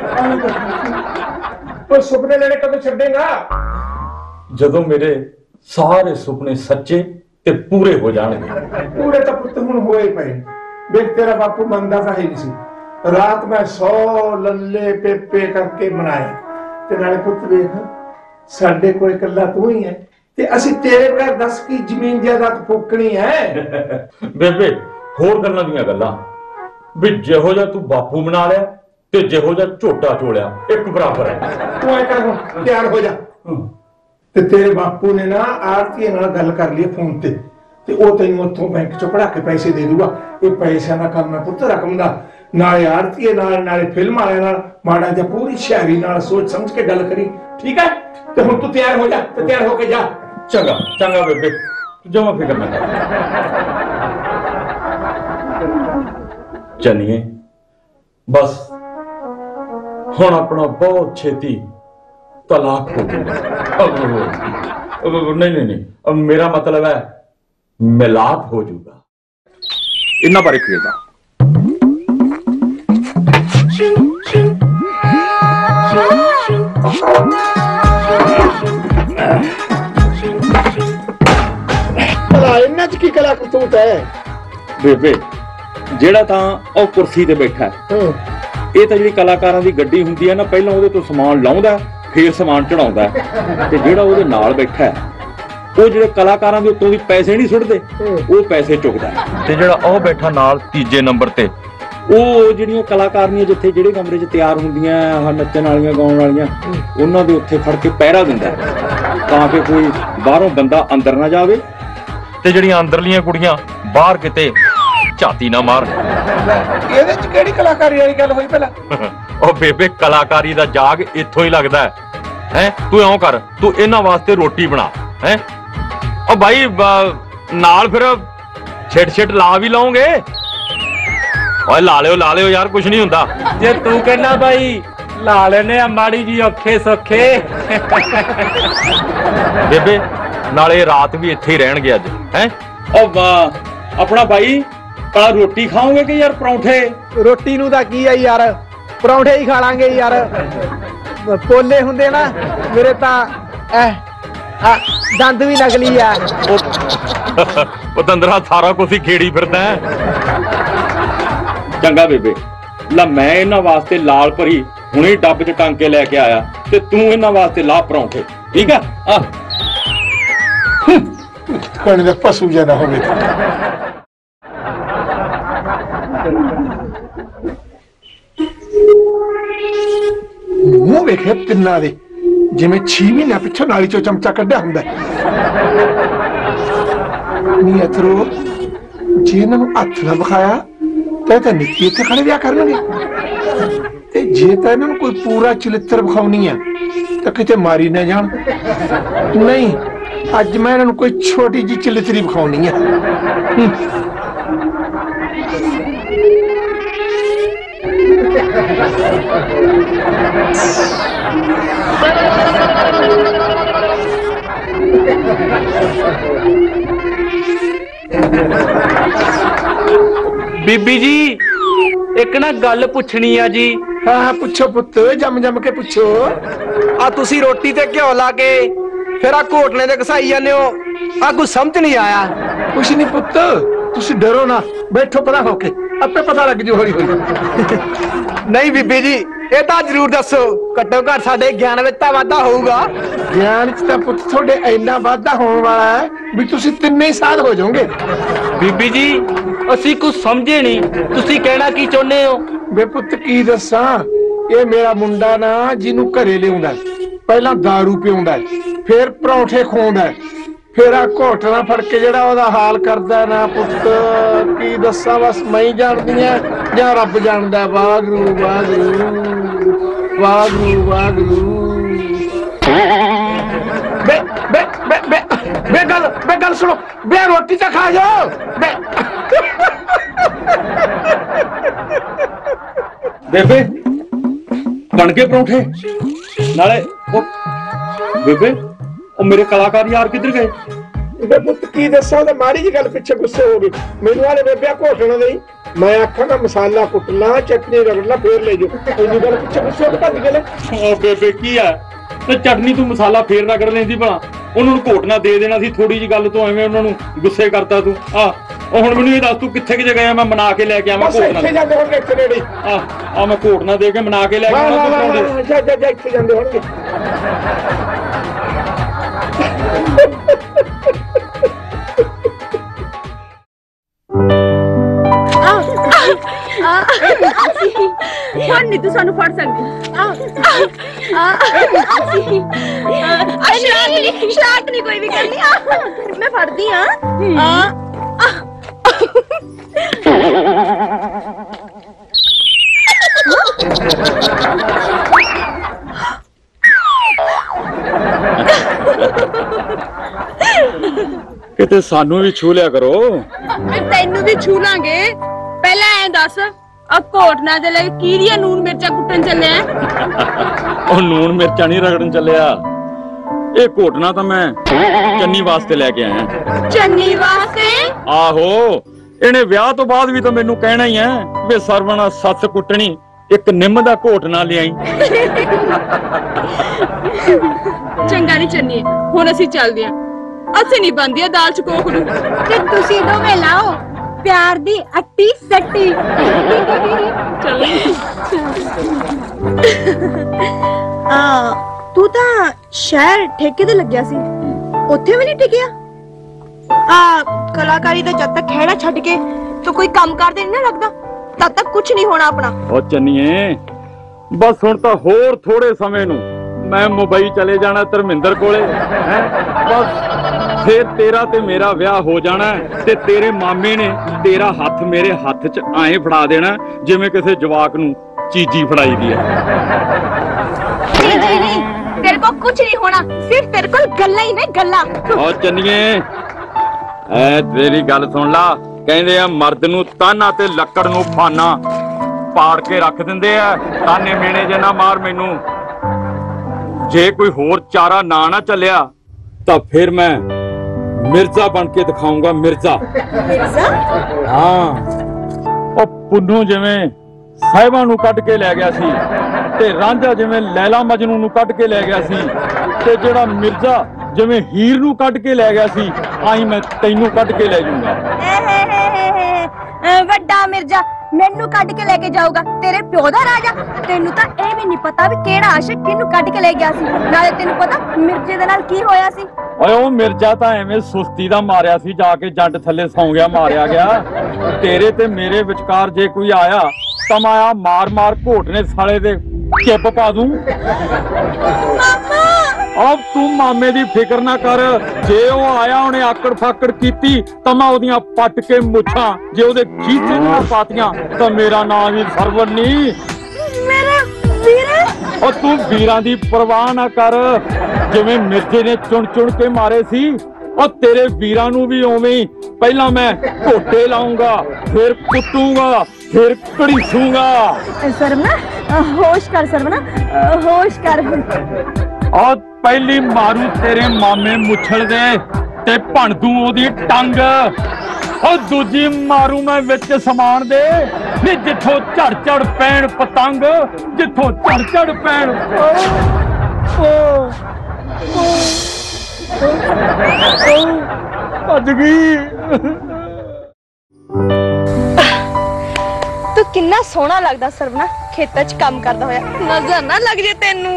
तो सुपने लेने कदों छड्डेगा? जदों मेरे सारे सुपने सच्चे ते पूरे हो जाणगे। पूरे तो पुत्त हुण होए पए। देख तेरा बापू मंदा ता है नहीं सी, रात में 100 लल्ले पेपे करके मनाए ते नाले पुत्त देख साडे कोल इकल्ला तू ही है ते ਅਸੀਂ तेरे बगैर दस की जमीन जायदाद फूकनी है। बेबे होर गल्लां दियां गल्लां भी जिहो जिहा तू बापू बना लिया ਤੇ ਜਿਹੋ ਜਿਹਾ ਝੋਟਾ ਝੋਲਿਆ ਇੱਕ ਬਰਾਬਰ ਹੈ। ਤੂੰ ਐ ਕਰ ਹੁਣ ਤਿਆਰ ਹੋ ਜਾ ਤੇ ਤੇਰੇ ਬਾਪੂ ਨੇ ਨਾ ਆਰਤੀ ਨਾਲ ਗੱਲ ਕਰ ਲਈ ਫੋਨ ਤੇ ਉਹ ਤੈਨੂੰ ਉੱਥੋਂ ਬੈਂਕ ਚੋਂ ਕਢਾ ਕੇ ਪੈਸੇ ਦੇ ਦੂਗਾ। ਇਹ ਪੈਸਿਆਂ ਦਾ ਕੰਮ ਹੈ ਪੁੱਤ, ਰਕਮ ਦਾ ਨਾਲੇ ਆਰਤੀ ਨਾਲੇ ਫਿਲਮ ਵਾਲਿਆਂ ਨਾਲ ਮਾੜਾ ਜਿਹਾ ਪੂਰੀ ਸ਼ਾਇਰੀ ਨਾਲ ਸੋਚ ਸਮਝ ਕੇ ਗੱਲ ਕਰੀ, ਠੀਕ ਹੈ? ਤੇ ਹੁਣ ਤੂੰ ਤਿਆਰ ਹੋ ਜਾ ਤੇ ਤਿਆਰ ਹੋ ਕੇ ਜਾ। ਚੰਗਾ ਚੰਗਾ ਬੇਬੇ, ਜਮਾ ਫਿਕਰ ਨਾ ਕਰ। ਚੰਨੀਏ ਬਸ ਹੁਣ ਆਪਣਾ ਬਹੁਤ ਛੇਤੀ ਤਲਾਕ ਹੋ ਜਾਊਗਾ। ਨਹੀਂ ਮੇਰਾ ਮਤਲਬ ਹੈ ਮਿਲਾਪ ਹੋ ਜਾਊਗਾ। ਇਹਨਾਂ ਬਾਰੇ ਕੀ ਦਾ ਇਹਨਾਂ ਚ ਕੀ ਕਲਾ ਕਰਤੂਤ ਹੈ? ਬੇਬੇ ਜਿਹੜਾ ਤਾਂ ਉਹ ਕੁਰਸੀ ਤੇ ਬੈਠਾ ਇਹ ਤਾਂ ਜਿਹੜੀ ਕਲਾਕਾਰਾਂ ਦੀ ਗੱਡੀ ਹੁੰਦੀ ਹੈ ਨਾ, ਪਹਿਲਾਂ ਉਹਦੇ ਤੋਂ ਸਮਾਨ ਲਾਉਂਦਾ ਫੇਰ ਸਮਾਨ ਚੜਾਉਂਦਾ, ਤੇ ਜਿਹੜਾ ਉਹਦੇ ਨਾਲ ਬੈਠਾ ਉਹ ਜਿਹੜੇ ਕਲਾਕਾਰਾਂ ਦੇ ਉੱਤੋਂ ਦੀ ਪੈਸੇ ਨਹੀਂ ਸੁੱਟਦੇ, ਉਹ ਪੈਸੇ ਚੁੱਕਦਾ। ਤੇ ਜਿਹੜਾ ਉਹ ਬੈਠਾ ਨਾਲ ਤੀਜੇ ਨੰਬਰ ਤੇ, ਉਹ ਜਿਹੜੀਆਂ ਕਲਾਕਾਰਨੀਆਂ ਜਿੱਥੇ ਜਿਹੜੇ ਕਮਰੇ 'ਚ ਤਿਆਰ ਹੁੰਦੀਆਂ ਨੱਚਣ ਵਾਲੀਆਂ ਗਾਉਣ ਵਾਲੀਆਂ, ਉਹਨਾਂ ਦੇ ਉੱਥੇ ਖੜ ਕੇ ਪਹਿਰਾ ਦਿੰਦਾ ਤਾਂ ਕਿ ਕੋਈ ਬਾਹਰੋਂ ਬੰਦਾ ਅੰਦਰ ਨਾ ਜਾਵੇ ਤੇ ਜਿਹੜੀਆਂ ਅੰਦਰਲੀਆਂ ਕੁੜੀਆਂ ਬਾਹਰ ਕਿਤੇ ਝਾਤੀ ਨਾ ਮਾਰਨ। ਇਹਦੇ 'ਚ ਕਿਹੜੀ ਕਲਾਕਾਰੀ ਵਾਲੀ ਗੱਲ ਹੋਈ ਪਹਿਲਾਂ? ਉਹ ਬੇਬੇ ਕਲਾਕਾਰੀ ਦਾ ਜਾਗ ਇੱਥੋਂ ਹੀ ਲੱਗਦਾ ਹੈ। ਤੂੰ ਇਉਂ ਕਰ, ਤੂੰ ਇਹਨਾਂ ਵਾਸਤੇ ਰੋਟੀ ਬਣਾ ਹੈ। ਉਹ ਭਾਈ ਨਾਲ ਫਿਰ ਛਿੱਟ ਲਾ ਵੀ ਲਾਉਂਗੇ। ਓਏ ਲਾ ਲਿਓ ਯਾਰ, ਕੁਛ ਨਹੀਂ ਹੁੰਦਾ। ਜੇ ਤੂੰ ਕਹਿਣਾ ਬਾਈ ਲਾ ਲੈਨੇ ਆ ਮਾੜੀ ਜੀ ਔਖੇ ਸੌਖੇ। ਬੇਬੇ ਨਾਲੇ ਰਾਤ ਵੀ ਇੱਥੇ ਹੀ ਰਹਿਣਗੇ ਅੱਜ ਹੈ। ਉਹ ਆਪਣਾ ਭਾਈ ਭਲਾ ਰੋਟੀ ਖਾਓਗੇ ਕਿ ਯਾਰ ਪਰੌਂਠੇ? ਰੋਟੀ ਨੂੰ ਤਾਂ ਕੀ ਆ ਯਾਰ, ਪਰੌਂਠੇ ਹੀ ਖਾ ਲਾਂਗੇ ਯਾਰ। ਪੋਲੇ ਹੁੰਦੇ ਨਾ ਮੇਰੇ ਤਾਂ ਦੰਦ ਵੀ ਨਕਲੀ ਆ। ਉਹ ਤੰਦਰਾ ਸਾਰਾ ਕੁਝ ਹੀ ਖੇੜੀ ਫਿਰਦਾ ਹੈ। ਚੰਗਾ ਬੇਬੇ ਲਾ, ਮੈਂ ਇਹਨਾਂ ਵਾਸਤੇ ਲਾਲ ਭਰੀ ਹੁਣੇ ਡੱਬ 'ਚ ਟੰਗ ਕੇ ਲੈ ਕੇ ਆਇਆ ਤੇ ਤੂੰ ਇਹਨਾਂ ਵਾਸਤੇ ਲਾ ਪਰੌਂਠੇ, ਠੀਕ ਆ? ਕਣ ਦਾ ਪਸ਼ੂ ਜਿਹਾ ਨਾ ਹੋਵੇ। ਮੂੰਹ ਵੇਖੇ ਤਿੰਨਾਂ ਦੇ ਜਿਵੇਂ 6 ਮਹੀਨਿਆਂ ਪਿੱਛੋਂ ਨਾਲੀ ਚੋਂ ਚਮਚਾ ਕੱਢਿਆ ਹੁੰਦਾ। ਨੀ ਅਥਰੋ ਜੇ ਇਹਨਾਂ ਨੂੰ ਹੱਥ ਨਾ ਵਿਖਾਇਆ ਤਾਂ ਨਿੱਕੀ ਇੱਥੇ ਖੜੇ ਵਿਆਹ ਕਰਨਗੇ, ਤੇ ਜੇ ਤਾਂ ਇਹਨਾਂ ਨੂੰ ਕੋਈ ਪੂਰਾ ਚਲਿੱਤਰ ਵਿਖਾਉਣੀ ਆ ਤਾਂ ਕਿਤੇ ਮਾਰੀ ਨਾ ਜਾਣ। ਨਹੀਂ, ਅੱਜ ਮੈਂ ਇਹਨਾਂ ਨੂੰ ਕੋਈ ਛੋਟੀ ਜਿਹੀ ਚਲਿੱਤਰੀ ਵਿਖਾਉਣੀ ਆ। ਬੀਬੀ ਜੀ ਇੱਕ ਨਾ ਗੱਲ ਪੁੱਛਣੀ ਆ ਜੀ। ਹਾਂ ਪੁੱਛੋ ਪੁੱਤ, ਜੰਮ ਕੇ ਪੁੱਛੋ। ਆ ਤੁਸੀਂ ਰੋਟੀ ਤੇ ਘਿਓ ਲਾ ਕੇ ਫਿਰ ਆ ਘੋਟਣੇ ਤੇ ਘਸਾਈ ਜਾਂਦੇ ਹੋ, ਆ ਕੁਝ ਸਮਝ ਨਹੀਂ ਆਇਆ। ਕੁਛ ਨਹੀਂ ਪੁੱਤ, ਤੁਸੀਂ ਡਰੋ ਨਾ, ਬੈਠੋ ਪਰਾਂ ਹੋ ਕੇ, ਆਪੇ ਪਤਾ ਲੱਗ ਜੂ ਹੌਲੀ ਹੌਲੀ। ਨਹੀਂ ਬੀਬੀ ਜੀ ਇਹ ਤਾਂ ਜ਼ਰੂਰ ਦੱਸੋ, ਘੱਟੋ ਘੱਟ ਸਾਡੇ ਗਿਆਨ ਵਿੱਚ ਤਾਂ ਵਾਧਾ ਹੋਊਗਾ। ਗਿਆਨ ਚ ਤਾਂ ਪੁੱਤ ਤੁਹਾਡੇ ਇੰਨਾ ਵਾਧਾ ਹੋਣ ਵਾਲਾ ਹੈ ਵੀ ਤੁਸੀਂ ਤਿੰਨੇ ਹੀ ਸਾਧ ਹੋ ਜਾਓਗੇ। ਬੀਬੀ ਜੀ ਅਸੀਂ ਕੁਝ ਸਮਝੇ ਨਹੀਂ, ਤੁਸੀਂ ਕਹਿਣਾ ਕੀ ਚਾਹੁੰਦੇ ਹੋ? ਵੇ ਪੁੱਤ ਕੀ ਦੱਸਾਂ, ਇਹ ਮੇਰਾ ਮੁੰਡਾ ਨਾ ਜਿਹਨੂੰ ਘਰੇ ਲਿਆਉਂਦਾ, ਪਹਿਲਾਂ ਦਾਰੂ ਪਿਆਉਂਦਾ, ਫਿਰ ਪਰੌਂਠੇ ਖਵਾਉਂਦਾ, ਫਿਰ ਆ ਘੋਟਣਾ ਫੜ ਕੇ ਜਿਹੜਾ ਉਹਦਾ ਹਾਲ ਕਰਦਾ ਨਾ ਪੁੱਤ, ਕੀ ਦੱਸਾਂ, ਬਸ ਮੈਂ ਹੀ ਜਾਣਦੀ ਆ ਜਾਂ ਰੱਬ ਜਾਣਦਾ। ਵਾਹਿਗੁਰੂ ਵਾਹਿਗੁਰੂ ਵਾਹਿਗੁਰੂ ਵਾਹਿਗੁਰੂ। ਬੇ ਗੱਲ ਸੁਣੋ, ਬੇ ਰੋਟੀ ਤਾਂ ਖਾ ਜਾਓ। ਬੇਬੇ ਬਣ ਗਏ ਪਰੌਂਠੇ ਨਾਲੇ? ਉਹ ਬੇਬੇ ਉਹ ਮੇਰੇ ਕਲਾਕਾਰ ਯਾਰ ਕਿੱਧਰ ਗਏ? ਬੇ ਪੁੱਤ ਕੀ ਦੱਸਾਂ, ਤਾਂ ਮਾੜੀ ਜੀ ਗੱਲ ਪਿੱਛੇ ਗੁੱਸੇ ਹੋ ਗਏ ਮੈਨੂੰ। ਵਾਲੇ ਬੇਬਿਆ ਘੋਟਣਾ ਨਹੀਂ, ਮੈਂ ਆਖਾਂ ਨਾ ਮਸਾਲਾ ਕੁੱਟ ਲਾ, ਚਟਨੀ ਰਗੜ ਲਾ, ਫੇਰ ਲੈ ਜਾਓ। ਇੰਨੀ ਗੱਲ ਪਿੱਛੇ ਗੁੱਸੇ ਹੋ ਕੇ ਭੱਜ ਗਏ। ਉਹ ਬੇਬੇ ਕੀ ਆ, ਤੇ ਚਟਨੀ ਤੂੰ ਮਸਾਲਾ ਫੇਰ ਰਗੜ ਲੈਂਦੀ ਭਲਾ, ਉਹਨਾਂ ਨੂੰ ਘੋਟਣਾ ਦੇ ਦੇਣਾ ਸੀ। ਥੋੜੀ ਜੀ ਗੱਲ ਤੋਂ ਐਵੇਂ ਉਹਨਾਂ ਨੂੰ ਗੁੱਸੇ ਕਰਤਾ ਤੂੰ। ਉਹ ਹੁਣ ਮੈਨੂੰ ਇਹ ਦੱਸ ਤੂੰ ਕਿੱਥੇ ਕਿ ਜਗ੍ਹਾ ਮੈਂ ਮਨਾ ਕੇ ਲੈ ਕੇ ਆਵਾਂ ਘੋਟਣਾ? ਇੱਥੇ ਜਾਂਦੇ ਹੋਣਗੇ, ਇੱਥੇ ਨੇੜੇ। ਮੈਂ ਘੋਟਣਾ ਦੇ ਕੇ ਮਨਾ ਕੇ ਲੈ ਕੇ ਆਵਾਂ। ਜਾ ਇੱਥੇ ਜਾਂਦੇ ਹੋਣਗੇ। ਹੁਣ ਨਹੀਂ ਤੂੰ ਸਾਨੂੰ ਫੜ ਸਕਦੀ। ਸ਼ਰਾਰਤ ਨਹੀਂ ਕੋਈ ਵੀ ਕਰਨੀ। ਮੈਂ ਫੜਦੀ ਆ। ਕਿਤੇ ਸਾਨੂੰ ਵੀ ਛੂ ਲਿਆ ਕਰੋ। ਤੈਨੂੰ ਵੀ ਛੂ ਲਾਂਗੇ। ਪਹਿਲਾਂ ਐ ਦੱਸ, ਆ ਘੋਟਣਾ ਦੇ ਲਈ ਕੀ ਦੀਆਂ ਨੂਨ ਮਿਰਚਾਂ ਕੁੱਟਣ ਚੱਲਿਆ? ਉਹ ਨੂਣ ਮਿਰਚਾਂ ਨਹੀਂ ਰਗੜਨ ਚੱਲਿਆ, ਇਹ ਘੋਟਣਾ ਤਾਂ ਮੈਂ ਚੰਨੀ ਵਾਸਤੇ ਲੈ ਕੇ ਆਇਆ। ਚੰਨੀ ਵਾਸਤੇ? ਆਹੋ, ਇਹਨੇ ਵਿਆਹ ਤੋਂ ਬਾਅਦ ਵੀ ਤਾਂ ਮੈਨੂੰ ਕਹਿਣਾ ਹੀ ਹੈ ਵੀ ਸਰਵਣਾ ਸੱਸ ਕੁੱਟਣੀ, ਇੱਕ ਨਿੰਮ ਦਾ ਘੋਟਣਾ ਲਿਆਈ। ਚੰਗਾ ਨਹੀਂ ਚੰਨੀ, ਹੁਣ ਅਸੀਂ ਚੱਲਦੇ ਆਂ। ਅਸੀਂ ਨਹੀਂ ਬੰਦੀ ਆ ਦਾਲ ਚ ਕੋਖੜੂ। ਤੇ ਤੁਸੀਂ ਦੋਵੇਂ ਲਾਓ ਪਿਆਰ ਦੀ ਅੱਟੀ ਸੱਟੀ। ਤੂੰ ਤਾਂ ਸ਼ਹਿਰ ਠੇਕੇ ਤੇ ਲੱਗਿਆ ਸੀ, ਉੱਥੇ ਵੀ ਨਹੀਂ ਟਿਕਿਆ? ਕਲਾਕਾਰੀ ਦਾ ਜਦ ਤੱਕ ਖਹਿੜਾ ਛੱਡ ਕੇ ਤੂੰ ਕੋਈ ਕੰਮ ਕਰਦੇ ਨਹੀਂ ਨਾ ਲੱਗਦਾ, ਤਦ ਤੱਕ ਕੁਝ ਨਹੀਂ ਹੋਣਾ ਆਪਣਾ। ਉਹ ਚੰਨੀਏ, ਬਸ ਹੁਣ ਤਾਂ ਹੋਰ ਥੋੜੇ ਸਮੇਂ ਨੂੰ ਮੈਂ ਮੁੰਬਈ ਚਲੇ ਜਾਣਾ ਧਰਮਿੰਦਰ ਕੋਲੇ ਹੈ। ਬਸ ਫੇਰ ਤੇਰਾ ਤੇ ਮੇਰਾ ਵਿਆਹ ਹੋ ਜਾਣਾ ਤੇ ਤੇਰੇ ਮਾਮੇ ਨੇ ਤੇਰਾ ਹੱਥ ਮੇਰੇ ਹੱਥ 'ਚ ਐਂ ਫੜਾ ਦੇਣਾ ਜਿਵੇਂ ਕਿਸੇ ਜਵਾਕ ਨੂੰ ਚੀਜੀ ਫੜਾਈ ਦੀ ਹੈ। ਚੀਜੀ ਨਹੀਂ, ਤੇਰੇ ਕੋਲ ਕੁਝ ਨਹੀਂ ਹੋਣਾ, ਸਿਰਫ ਤੇਰੇ ਕੋਲ ਗੱਲਾਂ ਹੀ ਨੇ ਗੱਲਾਂ। ਉਹ ਚੰਨੀਏ, ਐ ਤੇਰੀ ਗੱਲ ਸੁਣ ਲਾ, ਕਹਿੰਦੇ ਆ ਮਰਦ ਨੂੰ ਤਾਨਾ ਤੇ ਲੱਕੜ ਨੂੰ ਫਾਨਾ ਪਾੜ ਕੇ ਰੱਖ ਦਿੰਦੇ ਆ। ਤਾਨੇ ਮੇਣੇ ਜੇ ਨਾ ਮਾਰ ਮੈਨੂੰ। ਜੇ ਕੋਈ ਹੋਰ ਚਾਰਾ ਨਾ ਚੱਲਿਆ ਤਾਂ ਫਿਰ ਮੈਂ ਮਿਰਜ਼ਾ ਬਣ ਕੇ ਦਿਖਾਉਂਗਾ। ਮਿਰਜ਼ਾ? ਹਾਂ, ਉਹ ਪੁੰਨੂ ਜਿਵੇਂ ਸਾਹਿਬਾਂ ਨੂੰ ਕੱਢ ਕੇ ਲੈ ਗਿਆ ਸੀ ਤੇ ਰਾਂਝਾ ਜਿਵੇਂ ਲੈਲਾ ਮਜਨੂ ਨੂੰ ਕੱਢ ਕੇ ਲੈ ਗਿਆ ਸੀ, ਤੇ ਜਿਹੜਾ ਮਿਰਜ਼ਾ ਜਿਵੇਂ ਹੀਰ ਨੂੰ ਕੱਢ ਕੇ ਲੈ ਗਿਆ ਸੀ, ਆਈ ਮੈਂ ਤੈਨੂੰ ਕੱਢ ਕੇ ਲੈ ਜਾਊਂਗਾ। ਵੱਡਾ ਮਿਰਜ਼ਾ ਮੈਨੂੰ ਕੱਢ ਕੇ ਲੈ ਕੇ ਜਾਊਗਾ? ਤੇਰੇ ਪਿਓ ਦਾ ਰਾਜਾ? ਤੈਨੂੰ ਤਾਂ ਇਹ ਵੀ ਨਹੀਂ ਪਤਾ ਵੀ ਕਿਹੜਾ ਆਸ਼ਿਕ ਕਿਹਨੂੰ ਕੱਢ ਕੇ ਲੈ ਗਿਆ ਸੀ। ਨਾਲੇ ਤੈਨੂੰ ਪਤਾ ਮਿਰਜ਼ੇ ਦੇ ਨਾਲ ਕੀ ਹੋਇਆ ਸੀ? ਓਏ ਉਹ ਮਿਰਜ਼ਾ ਤਾਂ ਐਵੇਂ ਸੁਸਤੀ ਦਾ ਮਾਰਿਆ ਸੀ, ਜਾ ਕੇ ਜੰਡ ਥੱਲੇ ਸੌਂ ਗਿਆ, ਮਾਰਿਆ ਗਿਆ। ਤੇਰੇ ਤੇ ਮੇਰੇ ਵਿਚਕਾਰ ਜੇ ਕੋਈ ਆਇਆ ਤਾਂ ਮੈਂ ਮਾਰ ਮਾਰ ਘੋਟਨੇ ਸਾਲੇ ਦੇ ਚਿੱਪ ਪਾ ਦੂੰ। अब तू मामे दी फिक्र ना कर, जे वो आया उन्हें आकड़ फाकड़ कीती तो मैं ओदियां पट के मुछां, जे ओदे खींचे ना पातियां तो मेरा नाम ही सरवन नहीं। मेरे वीरे और तू वीरां दी परवाह ना कर, जिवें मिर्जे ने चुन चुन के मारे सी और तेरे वीरां नू भी उवें ही पहला मैं घोटे लाऊंगा, फिर कुटूंगा, फिर घड़ीसूंगा। सरवना होश कर, सरवना होश कर। और पहली मारू तेरे मामे मुछल दे ते भन दूं ओदी टंग, और दूजी मारू मैं विच समान दे नी जिथों झड़ झड़ पैण पतंग, जिथों झड़ झड़ पैण। भज गई। तू किन्ना सोहना लगदा सरवना, खेतां च काम करदा होया, नजर ना लग जे तेनू।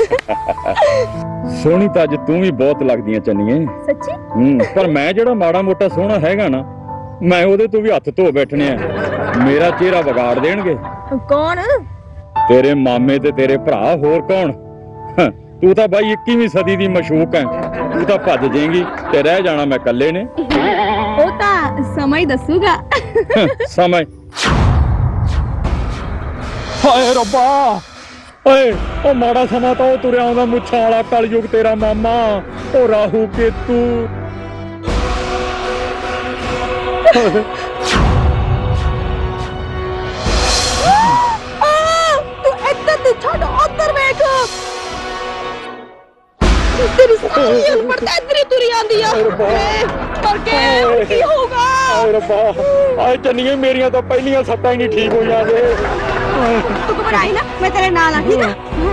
सोहनी तां अज तू भी बहुत लगदी चन्नीए। सच्ची? पर मैं जेड़ा माड़ा मोटा सोहना हैगा ना, मैं ओदे तो भी हथ धो बैठने आ, मेरा चेहरा बिगाड़ देणगे। कौन? तेरे मामे ते तेरे भरा, होर कौन। तू तां बाई 21वीं सदी दी मशूक है, तू तां भज जाएगी ते रह जाना मैं कल्ले ने। ओ तां समय दसूगा। समय? हाय रब्बा, ओए ओ माड़ा समा तो तुरिया आउंदा मुछां वाला कलयुग तेरा मामा, ओ राहु केतू। तू इधर ते छड़ उधर वेख, तेरी सारी अनपढ़ता इधर ही तुरी आंदी आ। करके की होगा? हाय रब्बा, आए चन्नीए मेरियां तो पहलियां सट्टां ही नहीं ठीक होईयां जे। तू घबराई ना, मैं तेरे नाल आ, ठीक है?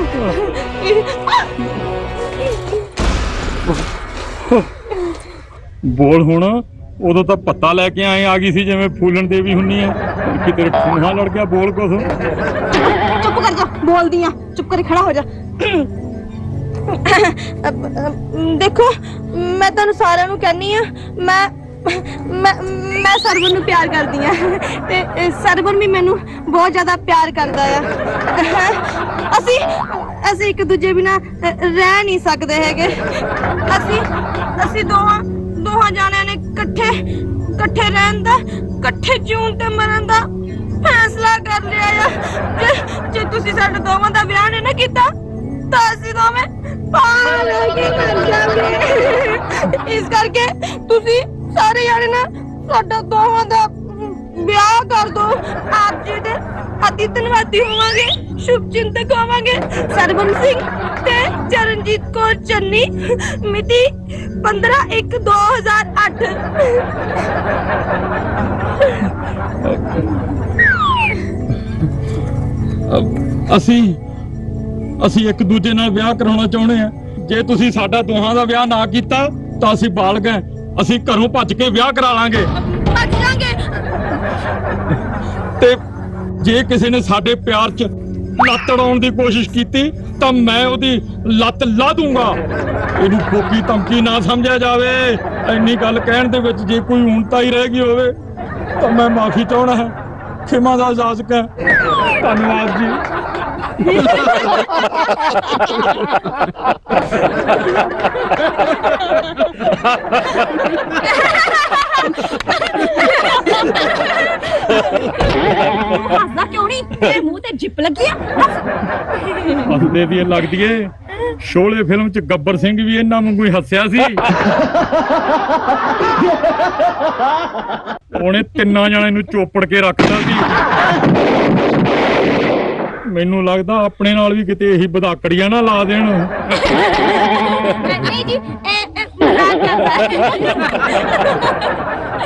बोल हुण, उदों तो पत्ता लैके आए आ गई सी जिवें फूलन देवी हुन्नी है, कि तेरे ठूंहा लड़ गया। बोल कुछ। चुप कर जा, बोल दिया, चुप कर खड़ा हो जा। देखो मैं तुहानू सारिਆਂ ਨੂੰ कहनी आ, ਮੈਂ ਸਰਵਨ ਨੂੰ ਪਿਆਰ ਕਰਦੀ ਆ ਤੇ ਸਰਵਨ ਵੀ ਮੈਨੂੰ ਬਹੁਤ ਜ਼ਿਆਦਾ ਪਿਆਰ ਕਰਦਾ ਆ। ਅਸੀਂ ਇੱਕ ਦੂਜੇ ਬਿਨਾ ਰਹਿ ਨਹੀਂ ਸਕਦੇ ਹੈਗੇ। ਅਸੀਂ ਦੋਹਾਂ ਜਾਣਿਆਂ ਨੇ ਇਕੱਠੇ ਰਹਿਣ ਦਾ, ਇਕੱਠੇ ਜਿਉਣ ਤੇ ਮਰਨ ਦਾ ਫੈਸਲਾ ਕਰ ਲਿਆ ਆ। ਜੇ ਤੁਸੀਂ ਸਾਡੇ ਦੋਵਾਂ ਦਾ ਵਿਆਹ ਨਹੀਂ ਨਾ ਕੀਤਾ ਤਾਂ ਅਸੀਂ ਦੋਵੇਂ ਪਾਲ ਕੇ ਮਰ ਜਾਵਾਂਗੇ। ਇਸ ਕਰਕੇ ਤੁਸੀਂ ਸਾਰੇ ਜਾਣੇ ਨਾ ਸਾਡਾ ਦੋਵਾਂ ਦਾ ਵਿਆਹ ਕਰ ਦੋ। ਆਪ ਜੀ ਦੇ ਅਤੀ ਧੰਨਵਾਦੀ ਹੋਵਾਂਗੇ, ਸ਼ੁਭ ਚਿੰਤਕ ਹੋਵਾਂਗੇ। ਸਰਵਨ ਸਿੰਘ ਤੇ ਚਰਨਜੀਤ ਕੌਰ ਚੰਨੀ, ਮਿਤੀ 15/1/2008। ਅਸੀਂ ਇੱਕ ਦੂਜੇ ਨਾਲ ਵਿਆਹ ਕਰਾਉਣਾ ਚਾਹੁੰਦੇ ਆ। ਜੇ ਤੁਸੀਂ ਸਾਡਾ ਦੋਹਾਂ ਦਾ ਵਿਆਹ ਨਾ ਕੀਤਾ ਤਾਂ ਅਸੀਂ ਬਾਲਗ ਹਾਂ। ਅਸੀਂ ਘਰੋਂ ਭੱਜ ਕੇ ਵਿਆਹ ਕਰਾ ਲਾਂਗੇ। ਭੱਜ ਜਾਾਂਗੇ। ਤੇ ਜੇ ਕਿਸੇ ਨੇ ਸਾਡੇ ਪਿਆਰ 'ਚ ਲੱਤ ਅੜਾਉਣ ਦੀ ਕੋਸ਼ਿਸ਼ ਕੀਤੀ ਤਾਂ ਮੈਂ ਉਹਦੀ ਲੱਤ ਲਾ ਦੂੰਗਾ। ਇਹਨੂੰ ਫੋਕੀ ਧਮਕੀ ਨਾ ਸਮਝਿਆ ਜਾਵੇ। ਇੰਨੀ ਗੱਲ ਕਹਿਣ ਦੇ ਵਿੱਚ ਜੇ ਕੋਈ ਊਣਤਾ ਹੀ ਰਹਿ ਗਈ ਹੋਵੇ ਤਾਂ ਮੈਂ ਮਾਫੀ ਚਾਹਣਾ ਹੈ। ਖਿਮਾ ਦਾ ਇਜਾਜ਼ਤ ਹੈ। ਧੰਨਵਾਦ ਜੀ। ਹੱਸਦਾ ਕਿਉਂ ਨਹੀਂ? ਤੇਰੇ ਮੂੰਹ ਤੇ ਜਿੱਪ ਲੱਗੀ ਆ। ਹੱਸਦੇ ਦੀ ਲੱਗਦੀ ਏ। ਸ਼ੋਲੇ ਫਿਲਮ 'ਚ ਗੱਬਰ ਸਿੰਘ ਵੀ ਇਹਨਾਂ ਵਾਂਗੂ ਹੀ ਹੱਸਿਆ ਸੀ। ਉਹਨੇ ਤਿੰਨਾਂ ਜਣਿਆਂ ਨੂੰ ਚੋਪੜ ਕੇ ਰੱਖਦਾ ਸੀ। ਮੈਨੂੰ ਲੱਗਦਾ ਆਪਣੇ ਨਾਲ ਵੀ ਕਿਤੇ ਇਹੀ ਬਧਾਕੜੀਆਂ ਨਾ ਲਾ ਦੇਣ। ਨਹੀਂ ਜੀ, ਮਜ਼ਾਕ ਕਰਦਾ।